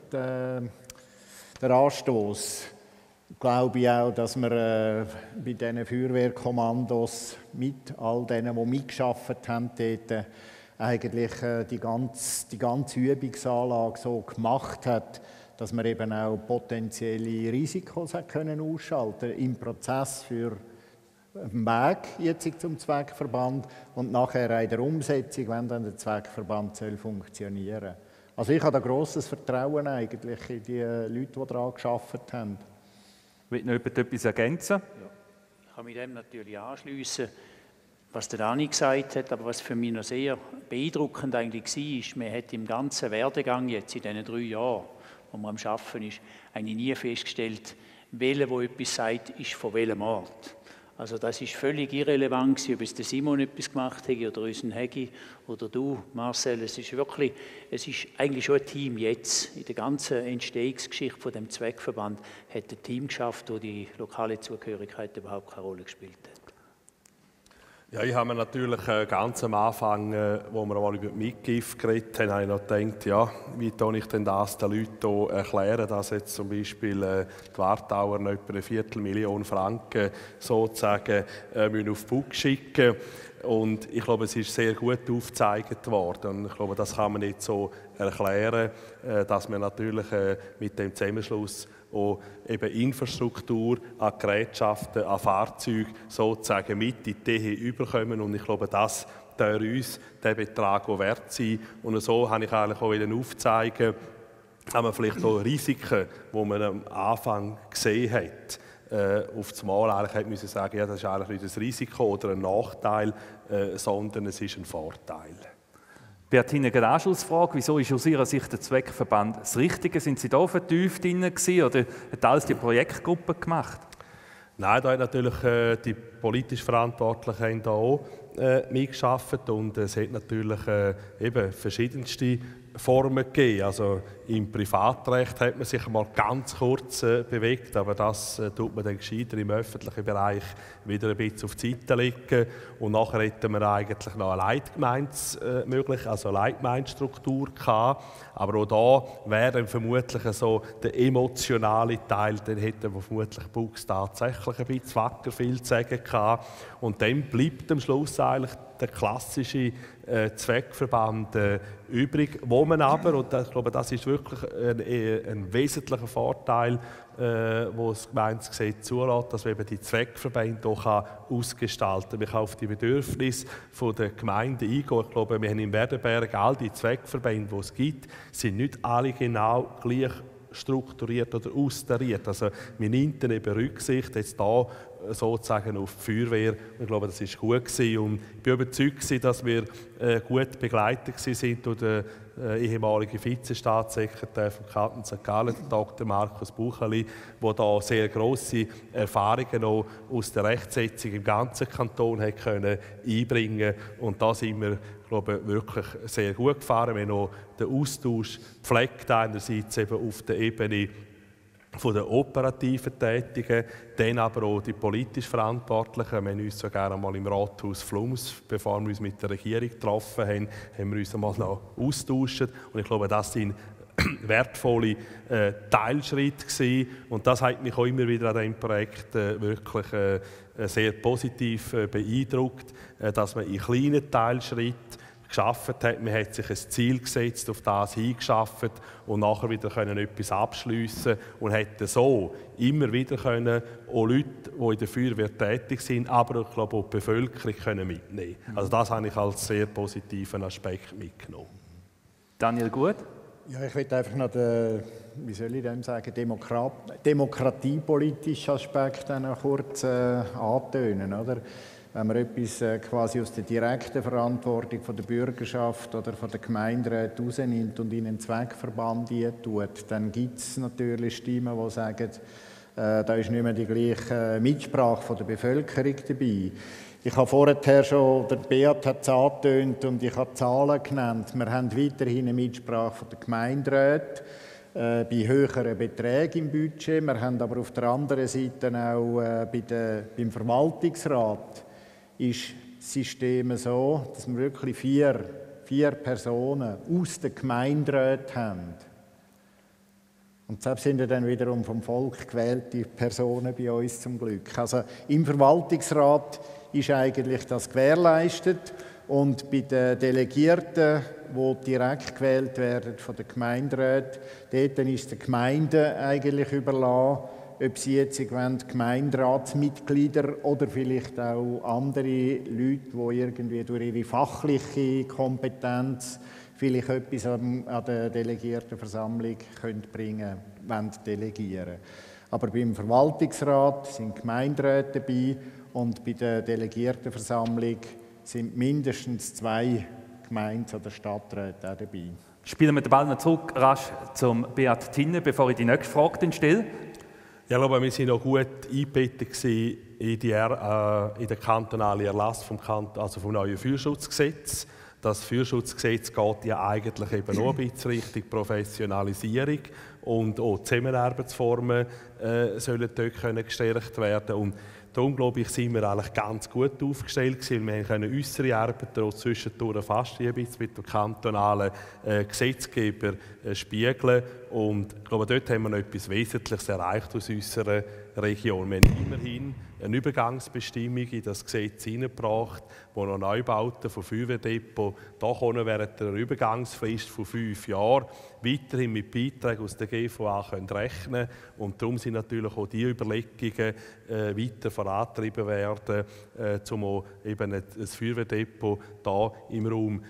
der Anstoß, glaube ich auch, dass wir bei diesen Feuerwehrkommandos mit all denen, die mitgearbeitet haben, dort eigentlich die ganze Übungsanlage so gemacht hat, dass man eben auch potenzielle Risiken ausschalten können im Prozess für den Weg jetzt zum Zweckverband und nachher in der Umsetzung, wenn dann der Zweckverband funktionieren soll. Also ich habe da grosses Vertrauen eigentlich in die Leute, die daran gearbeitet haben. Will noch jemand etwas ergänzen? Ja, ich kann mich dem natürlich anschliessen, was der Dani gesagt hat, aber was für mich noch sehr beeindruckend eigentlich war, man hat im ganzen Werdegang jetzt in diesen 3 Jahren, wo man am Arbeiten ist, eigentlich nie festgestellt, welcher, der etwas sagt, ist von welchem Ort. Also das ist völlig irrelevant, ob es der Simon etwas gemacht hat oder unser Hegi oder du, Marcel. Es ist eigentlich schon ein Team jetzt. In der ganzen Entstehungsgeschichte von dem Zweckverband hat ein Team geschafft, wo die lokale Zugehörigkeit überhaupt keine Rolle gespielt hat. Ja, ich habe mir natürlich ganz am Anfang, wo wir mal über die Mitgift geredet haben, habe ich noch gedacht, ja, wie kann ich denn das den Leuten hier erklären, dass jetzt zum Beispiel die Wartauer noch etwa 250.000 Franken sozusagen auf Bug schicken müssen. Und ich glaube, es ist sehr gut aufgezeigt worden. Und ich glaube, das kann man nicht so erklären, dass man natürlich mit dem Zusammenschluss auch eben Infrastruktur an Gerätschaften, an Fahrzeugen sozusagen mit in die Ehe überkommen. Und ich glaube, das darf uns den Betrag auch wert sein. Und so habe ich eigentlich auch aufzeigen, dass man vielleicht auch Risiken, die man am Anfang gesehen hat, auf das Mal eigentlich hätte müssen sagen, ja, das ist eigentlich nicht ein Risiko oder ein Nachteil, sondern es ist ein Vorteil. Bertine, eine Anschlussfrage. Wieso ist aus Ihrer Sicht der Zweckverband das Richtige? Sind Sie da vertieft drin gewesen, oder hat alles die Projektgruppe gemacht? Nein, da hat natürlich die politisch Verantwortlichen da auch mitgearbeitet und es hat natürlich eben verschiedenste Formen gegeben. Also im Privatrecht hat man sich mal ganz kurz bewegt, aber das tut man dann gescheiter im öffentlichen Bereich wieder ein bisschen auf die Seite legen. Und nachher hätten wir eigentlich noch eine Leitgemeindestruktur gehabt. Aber auch da wäre dann vermutlich so der emotionale Teil, dann hätte vermutlich Bux tatsächlich ein bisschen wacker viel zu sagen gehabt. Und dann bleibt am Schluss eigentlich der klassische Zweckverband übrig, wo man aber, und ich glaube, das ist wirklich ein wesentlicher Vorteil, wo das Gemeindegesetz zulässt, dass man eben die Zweckverbände auch ausgestalten kann. Man kann auf die Bedürfnisse der Gemeinde eingehen. Ich glaube, wir haben in Werdenberg all die Zweckverbände, die es gibt, sind nicht alle genau gleich strukturiert oder austariert. Also wir nehmen eben Rücksicht jetzt da sozusagen auf die Feuerwehr. Ich glaube, das war gut gewesen. Und ich bin überzeugt, dass wir gut begleitet sind durch den ehemaligen Vizestaatssekretär vom Kanton St. Gallen, Dr. Markus Bucheli, der da sehr grosse Erfahrungen auch aus der Rechtsetzung im ganzen Kanton hat können einbringen. Und da sind wir, glaube ich, wirklich sehr gut gefahren. Wir haben auch den Austausch gepflegt, einerseits eben auf der Ebene von den operativen Tätigen, dann aber auch die politisch Verantwortlichen. Wir haben uns sogar einmal im Rathaus Flums, bevor wir uns mit der Regierung getroffen haben, haben wir uns einmal noch austauscht. Und ich glaube, das sind wertvolle Teilschritte gewesen. Und das hat mich auch immer wieder an diesem Projekt wirklich sehr positiv beeindruckt, dass man in kleinen Teilschritten geschafft hat. Man hat sich ein Ziel gesetzt, auf das hingeschafft und nachher wieder etwas abschliessen und hätte so immer wieder auch Leute, die in der Feuerwehr tätig sind, aber ich glaube auch die Bevölkerung mitnehmen. Also das habe ich als sehr positiven Aspekt mitgenommen. Daniel Gut? Ja, ich möchte einfach noch den, wie soll ich dem sagen, demokratiepolitischen Aspekt noch kurz antönen, oder? Wenn man etwas quasi aus der direkten Verantwortung von der Bürgerschaft oder von der Gemeinderäte rausnimmt und in einen Zweckverband tut, dann gibt es natürlich Stimmen, die sagen, da ist nicht mehr die gleiche Mitsprache von der Bevölkerung dabei. Ich habe vorher schon, der Beat hat es angetönt und ich habe Zahlen genannt. Wir haben weiterhin eine Mitsprache von der Gemeinderäte bei höheren Beträgen im Budget. Wir haben aber auf der anderen Seite auch beim Verwaltungsrat ist das System so, dass wir wirklich vier Personen aus den Gemeinderäten haben. Und selbst sind ja dann wiederum vom Volk gewählte Personen bei uns zum Glück. Also im Verwaltungsrat ist eigentlich das gewährleistet und bei den Delegierten, die direkt gewählt werden von den Gemeinderäten, dort ist es den Gemeinden eigentlich überlassen, ob sie jetzt Gemeinderatsmitglieder oder vielleicht auch andere Leute, die irgendwie durch ihre fachliche Kompetenz vielleicht etwas an der Delegiertenversammlung bringen können, delegieren. Aber beim Verwaltungsrat sind Gemeinderäte dabei und bei der Delegiertenversammlung sind mindestens 2 Gemeindes- oder Stadträte auch dabei. Spielen wir den Ball noch zurück rasch zum Beat Tinne, bevor ich die nächste Frage stelle. Ja, ich glaube, wir waren noch gut eingebettet in den kantonalen Erlass vom neuen Feuerschutzgesetz. Das Feuerschutzgesetz geht ja eigentlich eben noch ein bisschen Richtung Professionalisierung und auch Zusammenarbeitsformen sollen dort gestärkt werden. Und darum, glaube ich, sind wir eigentlich ganz gut aufgestellt gewesen. Wir können unsere Arbeit auch zwischendurch fast ein bisschen mit dem kantonalen Gesetzgeber spiegeln. Und ich glaube, dort haben wir noch etwas Wesentliches erreicht aus unserer Region. Wir haben immerhin eine Übergangsbestimmung in das Gesetz hineingebracht, wo noch Neubauten von Feuerwehrdepot da können während einer Übergangsfrist von 5 Jahren weiterhin mit Beiträgen aus der GVA rechnen können. Und darum sind natürlich auch diese Überlegungen weiter vorangetrieben werden, um auch eben ein Feuerwehrdepot da im Raum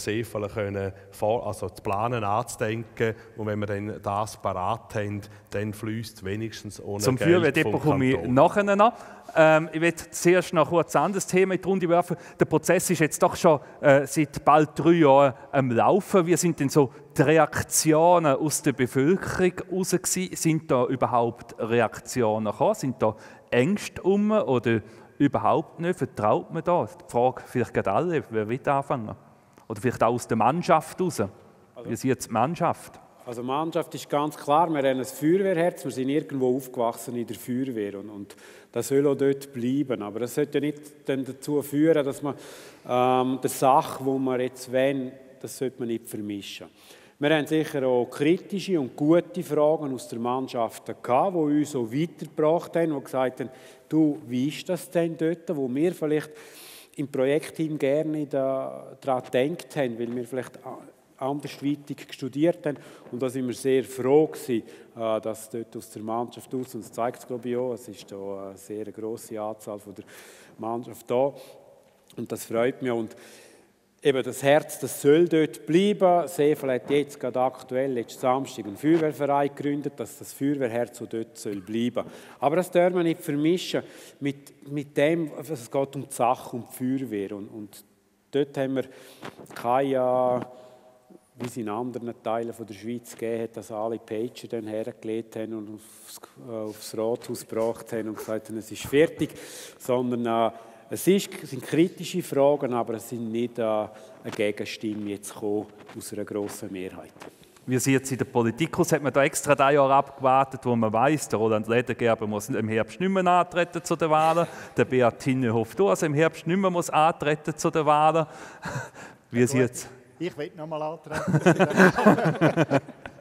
Seefeld zu planen, anzudenken. Und wenn wir dann das parat haben, dann fließt wenigstens ohne Zum Geld Feuerwehrdepot vom komme ich Kanton. nachher noch. Ich möchte zuerst noch kurz ein anderes Thema in die Runde werfen. Der Prozess ist jetzt doch schon seit bald 3 Jahren am Laufen. Wie sind denn so die Reaktionen aus der Bevölkerung raus gewesen? Sind da überhaupt Reaktionen gekommen? Sind da Ängste oder überhaupt nicht? Vertraut man da? Die Frage vielleicht gerade alle, wer will anfangen? Oder vielleicht auch aus der Mannschaft raus. Wie sieht die Mannschaft? Also Mannschaft ist ganz klar, wir haben ein Feuerwehrherz, wir sind irgendwo aufgewachsen in der Feuerwehr und das soll auch dort bleiben. Aber das sollte ja nicht dann dazu führen, dass man die Sache, die wir jetzt wollen, das sollte man nicht vermischen. Wir haben sicher auch kritische und gute Fragen aus der Mannschaft gehabt, die uns auch weitergebracht haben, die gesagt haben, du, wie ist das denn dort, wo wir vielleicht im Projektteam gerne daran gedacht haben, weil wir vielleicht andersweitig studiert haben. Und da sind wir sehr froh gewesen, dass dort aus der Mannschaft aus, und das zeigt es, glaube ich, auch, es ist da eine sehr grosse Anzahl von der Mannschaft da. Und das freut mich. Und eben das Herz, das soll dort bleiben. Seefeld hat jetzt gerade aktuell, letzten Samstag, einen Feuerwehrverein gegründet, dass das Feuerwehrherz auch dort soll bleiben. Aber das darf man nicht vermischen mit dem, es geht um die Sache, um die Feuerwehr. Und dort haben wir keine, wie es in anderen Teilen der Schweiz gegeben hat, dass alle Pager dann hergelegt haben und aufs Rathaus gebracht haben und gesagt haben, es ist fertig, sondern es sind kritische Fragen, aber es sind nicht eine Gegenstimme jetzt gekommen aus einer grossen Mehrheit. Wie sieht es in der Politik aus? Hat man da extra 3 Jahre abgewartet, wo man weiss, der Roland Ledergerber muss im Herbst nicht mehr antreten zu den Wahlen, der Beat Hinnehoff also im Herbst nicht mehr muss antreten zu den Wahlen. Wie sieht es? Ich will noch mal antreten.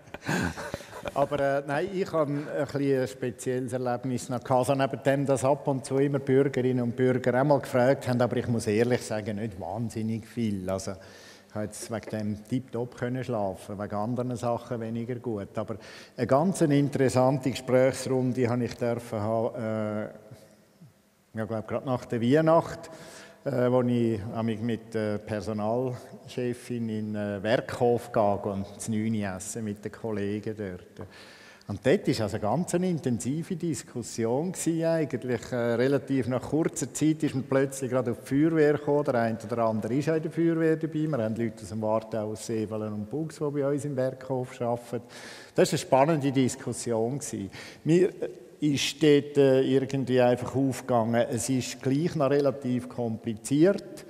Aber nein, ich habe ein spezielles Erlebnis noch gehabt. Also neben dem, dass ab und zu immer Bürgerinnen und Bürger einmal gefragt haben, aber ich muss ehrlich sagen, nicht wahnsinnig viel. Also ich konnte jetzt wegen dem tiptop schlafen, wegen anderen Sachen weniger gut. Aber eine ganz interessante Gesprächsrunde habe ich haben, ich glaube gerade nach der Weihnacht, wo ich mit der Personalchefin in den Werkhof gehe und das 9 essen mit den Kollegen dort. Und dort war also eine ganz intensive Diskussion eigentlich. Relativ nach kurzer Zeit ist man plötzlich gerade auf die Feuerwehr gekommen. Der eine oder andere ist auch in der Feuerwehr dabei. Wir haben Leute aus dem Wartau, aus Sevelen und Buchs, die bei uns im Werkhof arbeiten. Das war eine spannende Diskussion. Mir ist dort irgendwie einfach aufgegangen. Es ist gleich noch relativ kompliziert,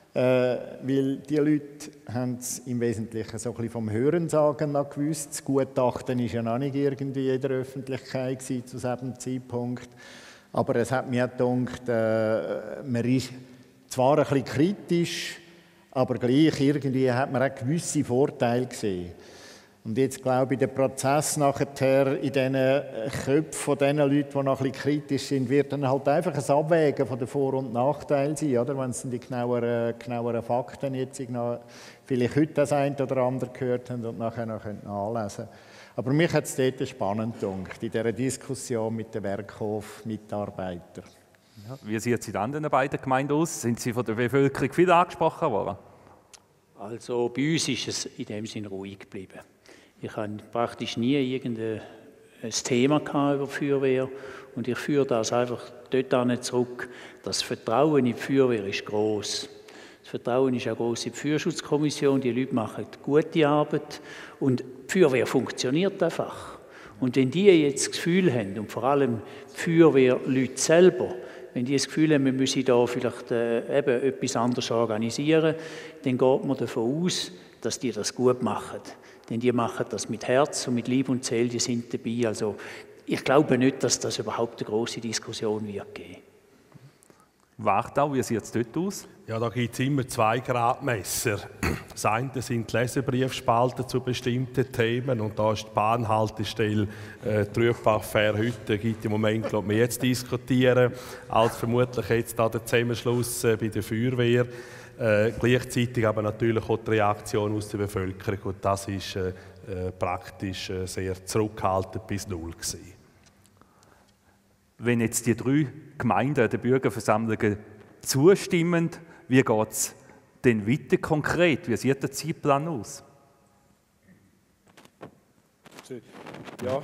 weil die Leute haben es im Wesentlichen so ein bisschen vom Hörensagen noch gewusst. Das Gutachten war ja noch nicht irgendwie in der Öffentlichkeit zu diesem Zeitpunkt. Aber es hat mir gedacht, man ist zwar ein bisschen kritisch, aber gleich irgendwie hat man auch gewisse Vorteile gesehen. Und jetzt glaube ich, der Prozess nachher in diesen Köpfen von den Leuten, die noch ein bisschen kritisch sind, wird dann halt einfach ein Abwägen von den Vor- und Nachteilen sein, oder? Wenn sie die genaueren Fakten jetzt vielleicht heute das eine oder andere gehört haben und nachher noch nachlesen können. Aber mich hat es dort spannend gedacht, in dieser Diskussion mit den Werkhof-Mitarbeitern. Ja, wie sieht es in den anderen beiden Gemeinden aus? Sind Sie von der Bevölkerung viel angesprochen worden? Also bei uns ist es in dem Sinn ruhig geblieben. Ich hatte praktisch nie irgendein Thema über die Feuerwehr und ich führe das einfach dort zurück. Das Vertrauen in die Feuerwehr ist gross. Das Vertrauen ist auch gross in die Feuerschutzkommission. Die Leute machen gute Arbeit und die Feuerwehr funktioniert einfach. Und wenn die jetzt das Gefühl haben, und vor allem die Feuerwehrleute selber, wenn die das Gefühl haben, wir müssen da vielleicht eben etwas anderes organisieren, dann geht man davon aus, dass die das gut machen. Denn die machen das mit Herz und mit Liebe und Seele, die sind dabei. Also ich glaube nicht, dass das überhaupt eine grosse Diskussion wird geben. Wartau, wie sieht es dort aus? Ja, da gibt es immer 2 Gradmesser. Das eine sind die Leserbriefspalten zu bestimmten Themen und da ist die Bahnhaltestelle Trübach-Fährhütte, gibt im Moment, glaube ich, wir jetzt diskutieren, als vermutlich jetzt da der Zusammenschluss bei der Feuerwehr. Gleichzeitig aber natürlich auch die Reaktion aus der Bevölkerung und das ist praktisch sehr zurückhaltend bis 0 gewesen. Wenn jetzt die 3 Gemeinden der Bürgerversammlungen zustimmen, wie geht es denn weiter konkret? Wie sieht der Zeitplan aus? Ja,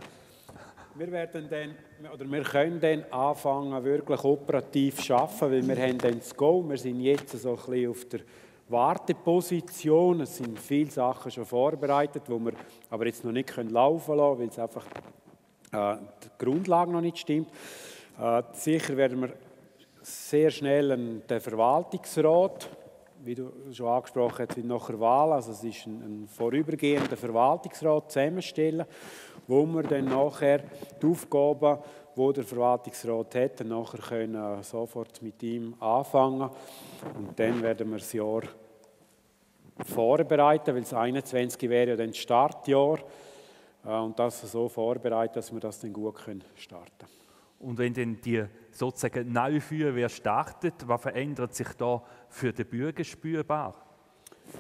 wir können dann anfangen, wirklich operativ zu arbeiten, weil wir haben dann das Go. Wir sind jetzt so ein bisschen auf der Warteposition. Es sind viele Sachen schon vorbereitet, die wir aber jetzt noch nicht laufen lassen können, weil es einfach die Grundlage noch nicht stimmt. Sicher werden wir sehr schnell den Verwaltungsrat, wie du schon angesprochen hast, nach der Wahl, also es ist ein vorübergehender Verwaltungsrat zusammenstellen, wo wir dann nachher die Aufgaben, die der Verwaltungsrat hat, dann nachher können sofort mit ihm anfangen und dann werden wir das Jahr vorbereiten, weil das 21 wäre ja dann das Startjahr und das so vorbereiten, dass wir das dann gut starten können. Und wenn dann die sozusagen neue Feuerwehr startet, was verändert sich da für den Bürger spürbar?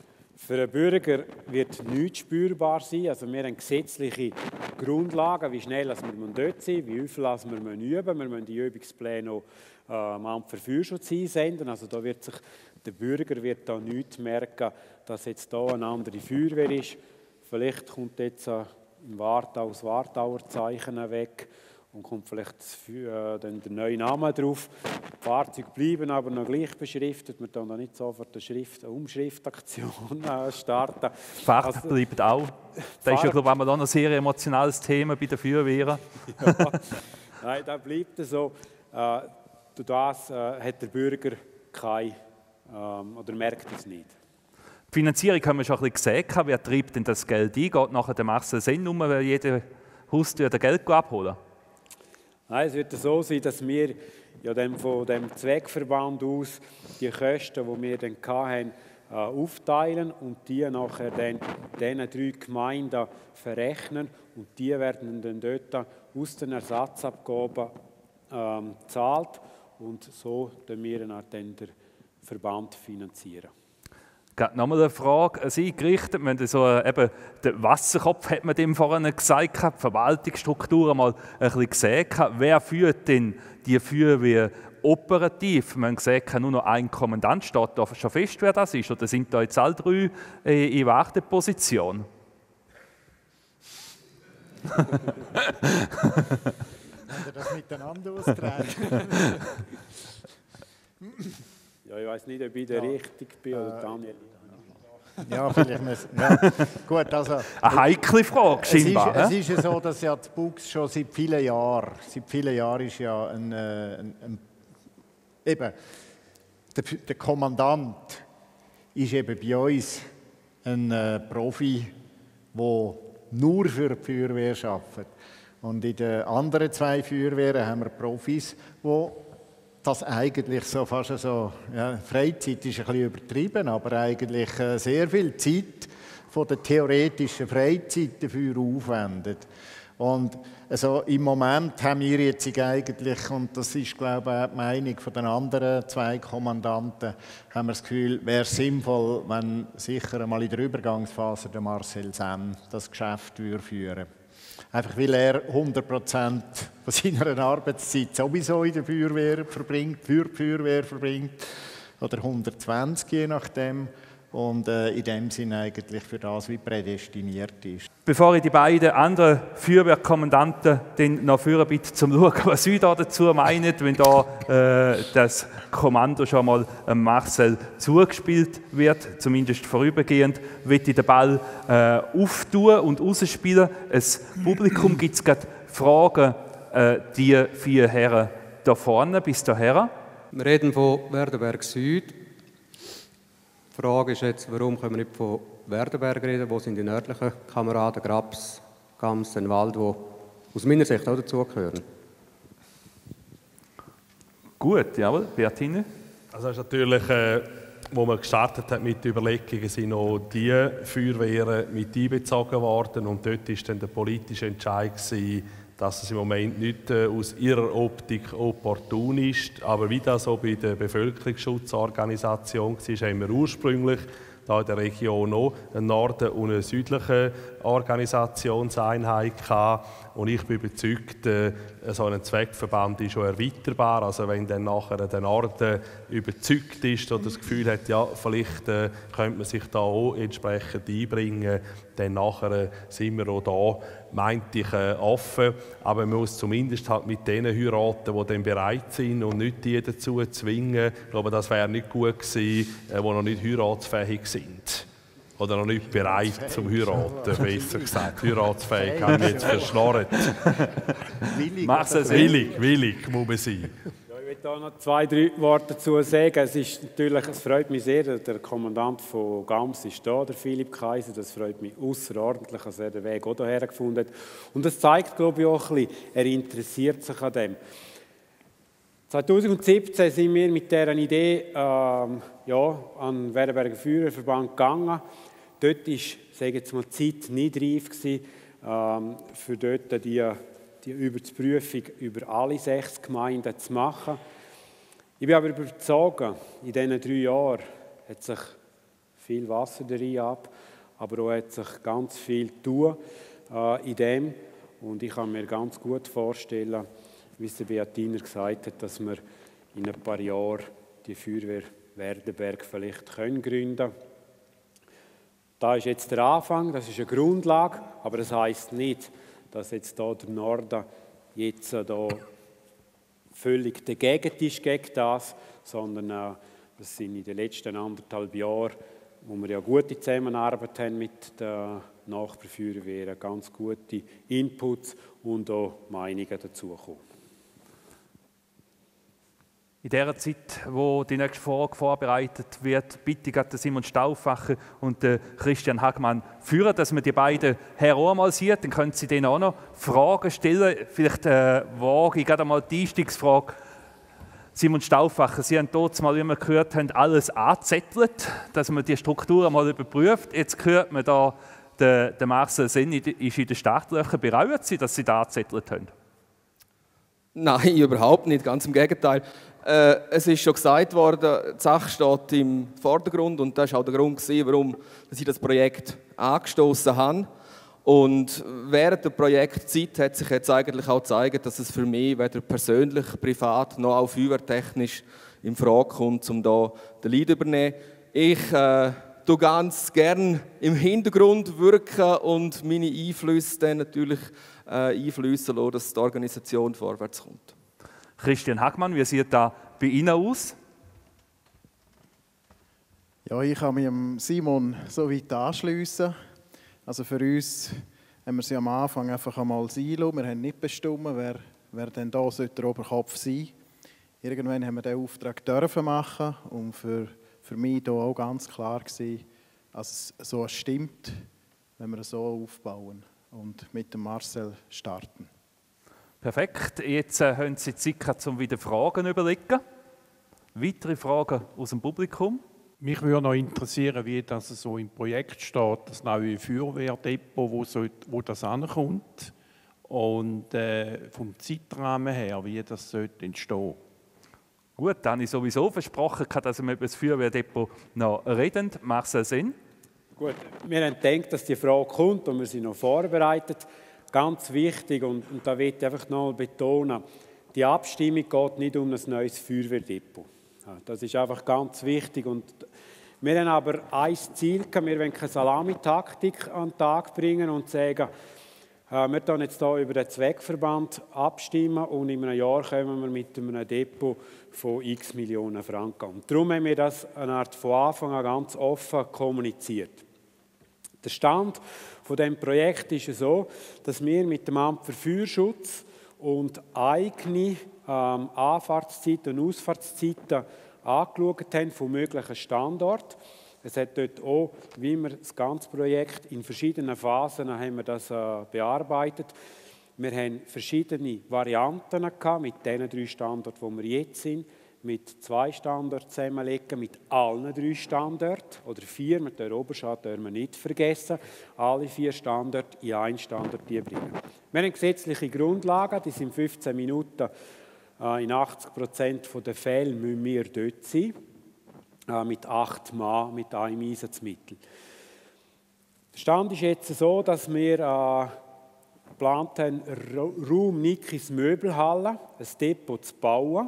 Für den Bürger wird nichts spürbar sein. Also wir haben gesetzliche Grundlagen, wie schnell wir dort sind, wie viel wir üben müssen. Wir müssen die Übungspläne noch am Amt für Feuerschutz einsenden. Also da wird sich der Bürger nichts merken, dass jetzt hier eine andere Feuerwehr ist. Vielleicht kommt jetzt im Wartau das Wartauer Zeichen weg und kommt vielleicht dann der neue Name drauf. Die Fahrzeuge bleiben aber noch gleich beschriftet. Wir können da nicht sofort eine Umschriftaktion starten. Fahrt bleibt auch. Das ist ja, glaube ich, auch noch ein sehr emotionales Thema bei den Feuerwehren. Ja. Nein, das bleibt so. Durch das hat der Bürger keine oder merkt es nicht. Die Finanzierung haben wir schon ein bisschen gesehen. Wer treibt denn das Geld ein? Geht nachher der Marcel Senn um, weil jede Haustür das Geld abholen? Nein, es wird so sein, dass wir ja dann von dem Zweckverband aus die Kosten, die wir dann hatten, aufteilen und die nachher dann diesen 3 Gemeinden verrechnen und die werden dann dort aus den Ersatzabgaben gezahlt und so dann wir dann den Verband finanzieren. Gerade nochmal eine Frage an Sie gerichtet. Wir haben so, eben, den Wasserkopf, hat man dem vorhin gesagt, die Verwaltungsstruktur mal ein bisschen gesehen. Wer führt denn die Feuerwehr operativ? Wir haben gesehen, nur noch ein Kommandant steht da schon fest, wer das ist. Oder sind da jetzt alle 3 in Warteposition? Haben wir das miteinander ausgetragen? Ja, ich weiß nicht, ob ich der richtig bin oder Daniel. Ja, vielleicht nicht. Ja. Gut, also, eine heikle Frage, scheinbar. Es ist ja so, dass ja die Bux schon seit vielen Jahren ist ja eben, der Kommandant ist eben bei uns ein Profi, der nur für die Feuerwehr arbeitet. Und in den anderen 2 Feuerwehren haben wir Profis, die das eigentlich so fast so, ja, Freizeit ist ein bisschen übertrieben, aber eigentlich sehr viel Zeit von der theoretischen Freizeit dafür aufwendet. Und also im Moment haben wir jetzt eigentlich, und das ist glaube ich auch die Meinung von den anderen 2 Kommandanten, haben wir das Gefühl, wäre sinnvoll, wenn sicher einmal in der Übergangsphase der Marcel Senn das Geschäft führen würde. Einfach weil er 100% von seiner Arbeitszeit sowieso in der Feuerwehr verbringt, für die Feuerwehr verbringt, oder 120 je nachdem, und in dem Sinne eigentlich für das wie prädestiniert ist. Bevor ich die beiden anderen Feuerwehrkommandanten dann noch führen bitte, um zu schauen, was Sie da dazu meinen, wenn da das Kommando schon mal Marcel zugespielt wird, zumindest vorübergehend, wird ich den Ball auftun und rausspielen. Das Publikum gibt es gerade Fragen, die 4 Herren da vorne bis daher. Wir reden von Werdenberg Süd. Die Frage ist jetzt, warum können wir nicht von Werdenberg reden? Wo sind die nördlichen Kameraden, Grabs, Gams, Wald, die aus meiner Sicht auch dazugehören? Gut, jawohl, Beatine. Also das ist natürlich, wo man gestartet hat mit den Überlegungen, sind noch die Feuerwehren mit einbezogen worden und dort war dann der politische Entscheid gewesen, dass es im Moment nicht aus ihrer Optik opportun ist. Aber wie das so bei der Bevölkerungsschutzorganisation war, haben wir ursprünglich da in der Region noch eine Norden- und eine südliche Organisationseinheit gehabt. Und ich bin überzeugt, so ein Zweckverband ist schon erweiterbar. Also wenn dann nachher der Norden überzeugt ist oder das Gefühl hat, ja, vielleicht könnte man sich da auch entsprechend einbringen, dann nachher sind wir auch da, meinte ich, offen. Aber man muss zumindest halt mit denen heiraten, die dann bereit sind und nicht die dazu zwingen. Ich glaube, das wäre nicht gut gewesen, die noch nicht heiratsfähig sind. Oder noch nicht bereit zum Heiraten, besser gesagt. Heiratsfähig haben wir jetzt verschnorrt. Willig muss man sein. Ja, ich will da noch 2, 3 Worte dazu sagen. Es freut mich sehr, dass der Kommandant von Gams ist da, der Philipp Kaiser. Das freut mich außerordentlich, dass er den Weg auch hierher gefunden hat. Und das zeigt, glaube ich, auch ein bisschen, er interessiert sich an dem. 2017 sind wir mit dieser Idee an den Werdenberger Feuerwehrverband gegangen. Dort war, sage jetzt mal, die Zeit nicht reif gewesen, für dort die Überprüfung über alle 6 Gemeinden zu machen. Ich bin aber überzeugt, in diesen 3 Jahren hat sich viel Wasser rein ab. Aber auch hat sich ganz viel tun in dem. Und ich kann mir ganz gut vorstellen, wie es der Beatiner gesagt hat, dass wir in ein paar Jahren die Feuerwehr Werdenberg vielleicht gründen können. Da ist jetzt der Anfang, das ist eine Grundlage, aber das heisst nicht, dass jetzt hier der Norden jetzt da völlig dagegen ist gegen das, sondern das sind in den letzten 1,5 Jahren, wo wir ja gute Zusammenarbeit haben mit den Nachbarfeuerwehren, ganz gute Inputs und auch Meinungen dazugekommen. In der Zeit, wo die nächste Frage vorbereitet wird, bitte ich den Simon Stauffacher und den Christian Hagmann führen, dass man die beiden Herren auch mal sieht. Dann können Sie denen auch noch Fragen stellen. Vielleicht wage ich gerade einmal die Einstiegsfrage. Simon Stauffacher, Sie haben dort mal, wie wir gehört haben, alles angezettelt, dass man die Struktur mal überprüft. Jetzt hört man da, der Marcel Senn ist in den Startlöchern. Bereuen Sie, dass Sie da angezettelt haben? Nein, überhaupt nicht, ganz im Gegenteil. Es ist schon gesagt worden, die Sache steht im Vordergrund und das war auch der Grund, warum ich das Projekt angestoßen habe. Und während der Projektzeit hat sich jetzt eigentlich auch gezeigt, dass es für mich weder persönlich, privat noch auch feuerwehrtechnisch in Frage kommt, um da den Lead zu übernehmen. Ich tue ganz gern im Hintergrund wirken und meine Einflüsse dann natürlich einfließen lassen, dass die Organisation vorwärts kommt. Christian Hagmann, wie sieht das bei Ihnen aus? Ja, ich kann mich Simon so weit anschliessen. Also für uns haben wir sie am Anfang einfach einmal sein lassen. Wir haben nicht bestimmt, wer denn da der Oberkopf sein sollte. Irgendwann haben wir diesen Auftrag dürfen machen und für mich da auch ganz klar gewesen, dass es so stimmt, wenn wir so aufbauen und mit dem Marcel starten. Perfekt. Jetzt haben Sie Zeit, um wieder Fragen zu überlegen. Weitere Fragen aus dem Publikum? Mich würde noch interessieren, wie das so im Projekt steht, das neue Feuerwehrdepot, wo das ankommt. Und vom Zeitrahmen her, wie das sollte entstehen. Gut, dann habe ich sowieso versprochen, dass wir über das Feuerwehrdepot noch reden. Marcel Senn. Gut, wir haben gedacht, dass die Frage kommt und wir sind noch vorbereitet. Ganz wichtig, und da will ich einfach noch betonen, die Abstimmung geht nicht um ein neues Feuerwehrdepot. Das ist einfach ganz wichtig. Und wir haben aber ein Ziel gehabt, wir wollen keine Salamitaktik an den Tag bringen und sagen, wir tun jetzt hier über den Zweckverband abstimmen und in einem Jahr kommen wir mit einem Depot von x Millionen Franken. Und darum haben wir das eine Art von Anfang an ganz offen kommuniziert. Der Stand von diesem Projekt ist so, dass wir mit dem Amt für Feuerschutz und eigene Anfahrtszeiten und Ausfahrtszeiten angeschaut haben von möglichen Standorten. Es hat dort auch, wie wir das ganze Projekt in verschiedenen Phasen haben wir das bearbeitet. Wir haben verschiedene Varianten gehabt mit den 3 Standorten, wo wir jetzt sind. Mit 2 Standorten zusammenlegen, mit allen 3 Standorten oder 4, mit der Oberstadt dürfen wir nicht vergessen, alle 4 Standorte in einen Standort bringen. Wir haben gesetzliche Grundlagen, die sind 15 Minuten, in 80% der Fälle müssen wir dort sein, mit 8 Mann, mit einem Einsatzmittel. Der Stand ist jetzt so, dass wir geplant haben, Raum Nikis Möbelhalle, ein Depot zu bauen.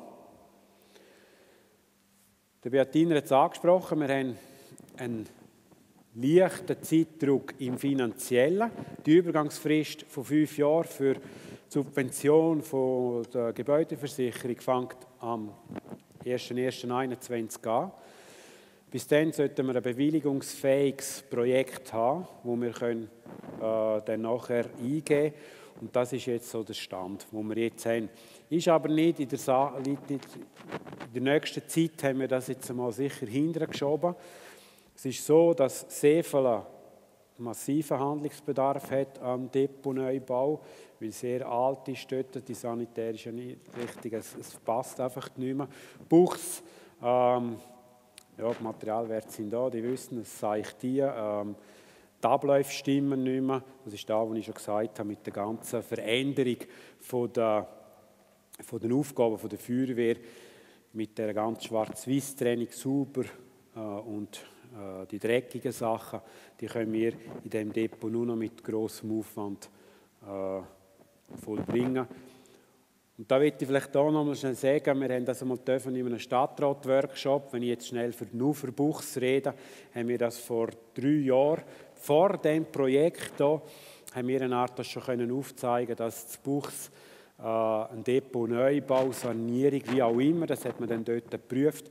Der Beatiner hat es angesprochen, wir haben einen leichten Zeitdruck im Finanziellen. Die Übergangsfrist von 5 Jahren für die Subvention von der Gebäudeversicherung fängt am 01.01.2021 an. Bis dann sollten wir ein bewilligungsfähiges Projekt haben, wo wir dann nachher eingehen können. Und das ist jetzt so der Stand, den wir jetzt haben. Ist aber nicht in der nächsten Zeit haben wir das jetzt mal sicher hintergeschoben. Es ist so, dass Seefeld massiven Handlungsbedarf hat am Deponeubau, weil sehr alt ist dort, die Sanitär ist ja nicht richtig, es passt einfach nicht mehr. Buchs, ja, die Materialwerte sind da, die wissen, es zeigt die. Die Abläufe stimmen nicht mehr. Das ist da, was ich schon gesagt habe, mit der ganzen Veränderung von den Aufgaben der Feuerwehr, mit der ganzen Schwarz-Weiß-Trennung sauber und Die dreckigen Sachen, die können wir in diesem Depot nur noch mit grossem Aufwand vollbringen. Und da möchte ich vielleicht auch noch mal schnell sagen, wir haben das einmal in einem Stadtrat-Workshop, wenn ich jetzt schnell nur für Buchs rede, haben wir das vor 3 Jahren, vor dem Projekt hier, haben wir eine Art das schon aufzeigen, dass das Buchs ein Depot, Neubau, Sanierung, wie auch immer, das hat man dann dort geprüft,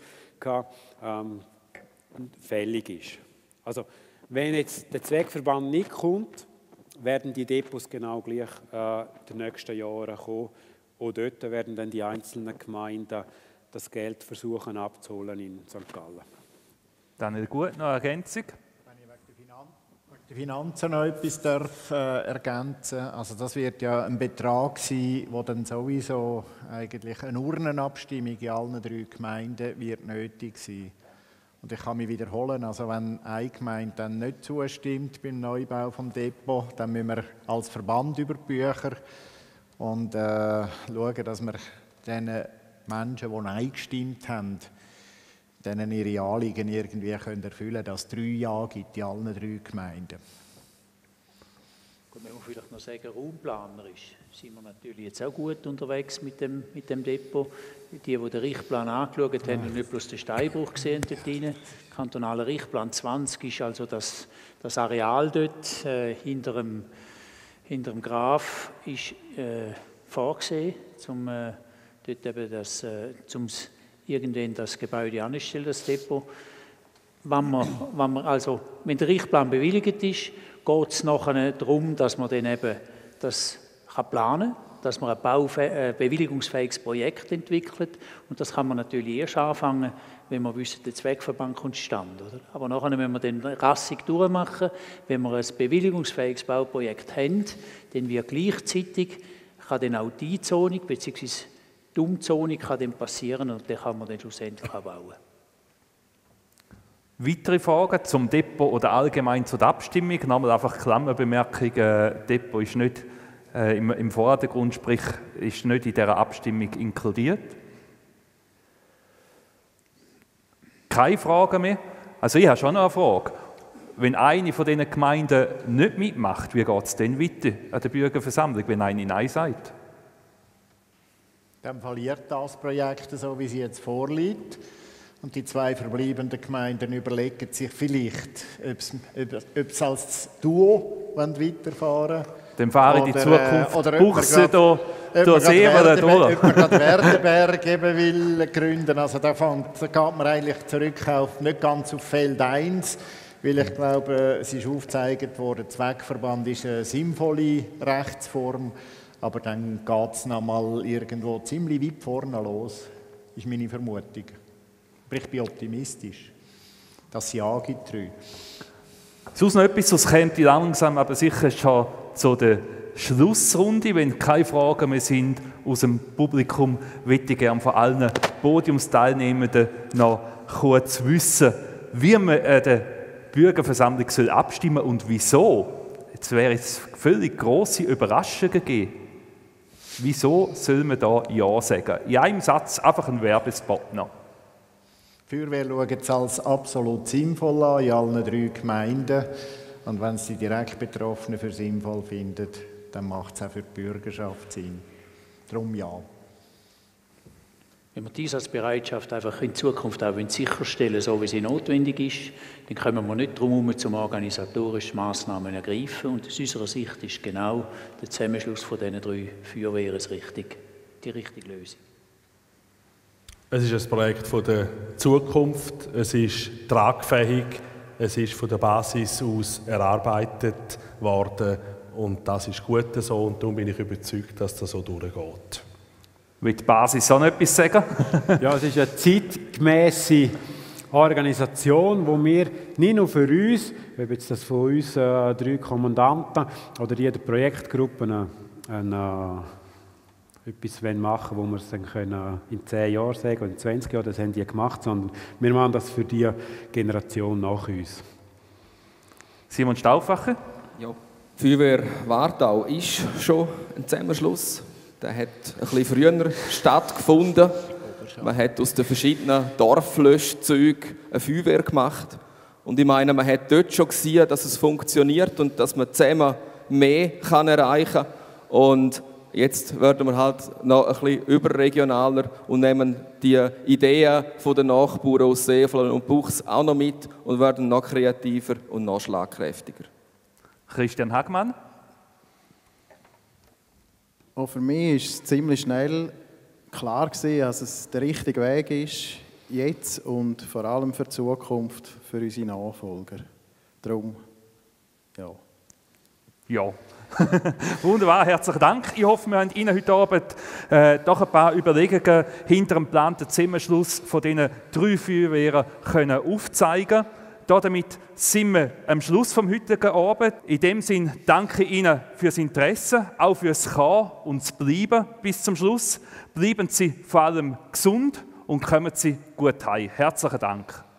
fällig ist. Also, wenn jetzt der Zweckverband nicht kommt, werden die Depots genau gleich in den nächsten Jahren kommen. Auch dort werden dann die einzelnen Gemeinden das Geld versuchen abzuholen in St. Gallen. Daniel Gut, noch eine Ergänzung? Wenn ich wegen der Finanzen noch etwas ergänzen darf. Also das wird ja ein Betrag sein, der dann sowieso eigentlich eine Urnenabstimmung in allen 3 Gemeinden wird nötig sein. Und ich kann mich wiederholen, also wenn eine Gemeinde dann nicht zustimmt beim Neubau des Depots, dann müssen wir als Verband über die Bücher und schauen, dass wir den Menschen, die Nein gestimmt haben, denen ihre Anliegen irgendwie erfüllen können, dass es 3 Ja gibt in allen 3 Gemeinden. Gut, wenn wir vielleicht noch sagen, raumplanerisch sind wir natürlich jetzt auch gut unterwegs mit dem Depot. Die den Richtplan angeschaut haben und nicht bloß den Steinbruch gesehen dort rein. Der kantonale Richtplan 20 ist also das Areal dort hinter dem Graf ist vorgesehen, um dort eben irgendwann das Gebäude anzustellen, das Depot. Wenn der Richtplan bewilligt ist, geht es nachher darum, dass man dann eben das planen kann, dass man ein bewilligungsfähiges Projekt entwickelt. Und das kann man natürlich erst anfangen, wenn man wissen, der Zweckverband kommt zustande. Oder? Aber nachher müssen wir dann rassig durchmachen. Wenn wir ein bewilligungsfähiges Bauprojekt haben, dann wird gleichzeitig kann dann auch die Einzonung bzw. die Umzonung kann dann passieren und dann kann man dann schlussendlich auch bauen. Weitere Fragen zum Depot oder allgemein zur Abstimmung? Nochmal einfach Klammerbemerkung, Depot ist nicht im Vordergrund, sprich ist nicht in dieser Abstimmung inkludiert. Keine Fragen mehr? Also ich habe schon noch eine Frage. Wenn eine von diesen Gemeinden nicht mitmacht, wie geht es dann weiter an der Bürgerversammlung, wenn eine Nein sagt? Dann verliert das Projekt so, wie es jetzt vorliegt. Und die 2 verbleibenden Gemeinden überlegen sich vielleicht, ob sie als Duo weiterfahren wollen. Dann fahre ich die Zukunft Buchse hier See oder da. Ob man gerade Werdenberg eben will gründen. Also da geht man eigentlich zurück auf, nicht ganz auf Feld 1, weil ich glaube, es ist aufgezeigt worden, Zweckverband ist eine sinnvolle Rechtsform, aber dann geht es noch mal irgendwo ziemlich weit vorne los, ist meine Vermutung. Aber ich bin optimistisch, dass es Ja gibt. Sonst noch etwas, was kommt langsam, aber sicher schon zu der Schlussrunde. Wenn keine Fragen mehr sind aus dem Publikum, möchte ich gerne von allen Podiumsteilnehmenden noch kurz wissen, wie man der Bürgerversammlung abstimmen soll und wieso. Jetzt wäre es völlig grosse Überraschungen geben. Wieso soll man da Ja sagen? In einem Satz einfach ein Werbespot noch. Die Feuerwehr schaut es als absolut sinnvoll an in allen 3 Gemeinden. Und wenn es die direkt Betroffenen für sinnvoll findet, dann macht es auch für die Bürgerschaft Sinn. Darum Ja. Wenn wir die Einsatzbereitschaft einfach in Zukunft auch sicherstellen, so wie sie notwendig ist, dann kommen wir nicht darum herum, zum organisatorischen Massnahmen ergreifen. Und aus unserer Sicht ist genau der Zusammenschluss von diesen 3 Feuerwehren die richtige Lösung. Es ist ein Projekt von der Zukunft, es ist tragfähig, es ist von der Basis aus erarbeitet worden und das ist gut so und darum bin ich überzeugt, dass das so durchgeht. Will die Basis auch noch etwas sagen? Ja, es ist eine zeitgemäße Organisation, wo wir nicht nur für uns, ob jetzt das von uns 3 Kommandanten oder jede Projektgruppe etwas machen wollen, wo wir es dann können in 10 Jahren sagen oder in 20 Jahren, das haben die gemacht, sondern wir machen das für die Generation nach uns. Simon Stauffacher? Ja, die Feuerwehr Wartau ist schon ein Zusammenschluss. Der hat ein bisschen früher stattgefunden. Man hat aus den verschiedenen Dorflöschzeugen eine Feuerwehr gemacht. Und ich meine, man hat dort schon gesehen, dass es funktioniert und dass man zusammen mehr erreichen kann. Und jetzt werden wir halt noch ein bisschen überregionaler und nehmen die Ideen der Nachbarn aus Seeflöhen und Buchs auch noch mit und werden noch kreativer und noch schlagkräftiger. Christian Hagmann. Auch für mich ist es ziemlich schnell klar gewesen, dass es der richtige Weg ist, jetzt und vor allem für die Zukunft, für unsere Nachfolger. Darum, ja. Ja. Wunderbar, herzlichen Dank. Ich hoffe, wir haben Ihnen heute Abend doch ein paar Überlegungen hinter dem geplanten Zusammenschluss von diesen 3 Feuerwehren können aufzeigen. Damit sind wir am Schluss vom heutigen Abend. In dem Sinn danke ich Ihnen fürs Interesse, auch fürs Kommen und das Bleiben bis zum Schluss. Bleiben Sie vor allem gesund und kommen Sie gut heim. Herzlichen Dank.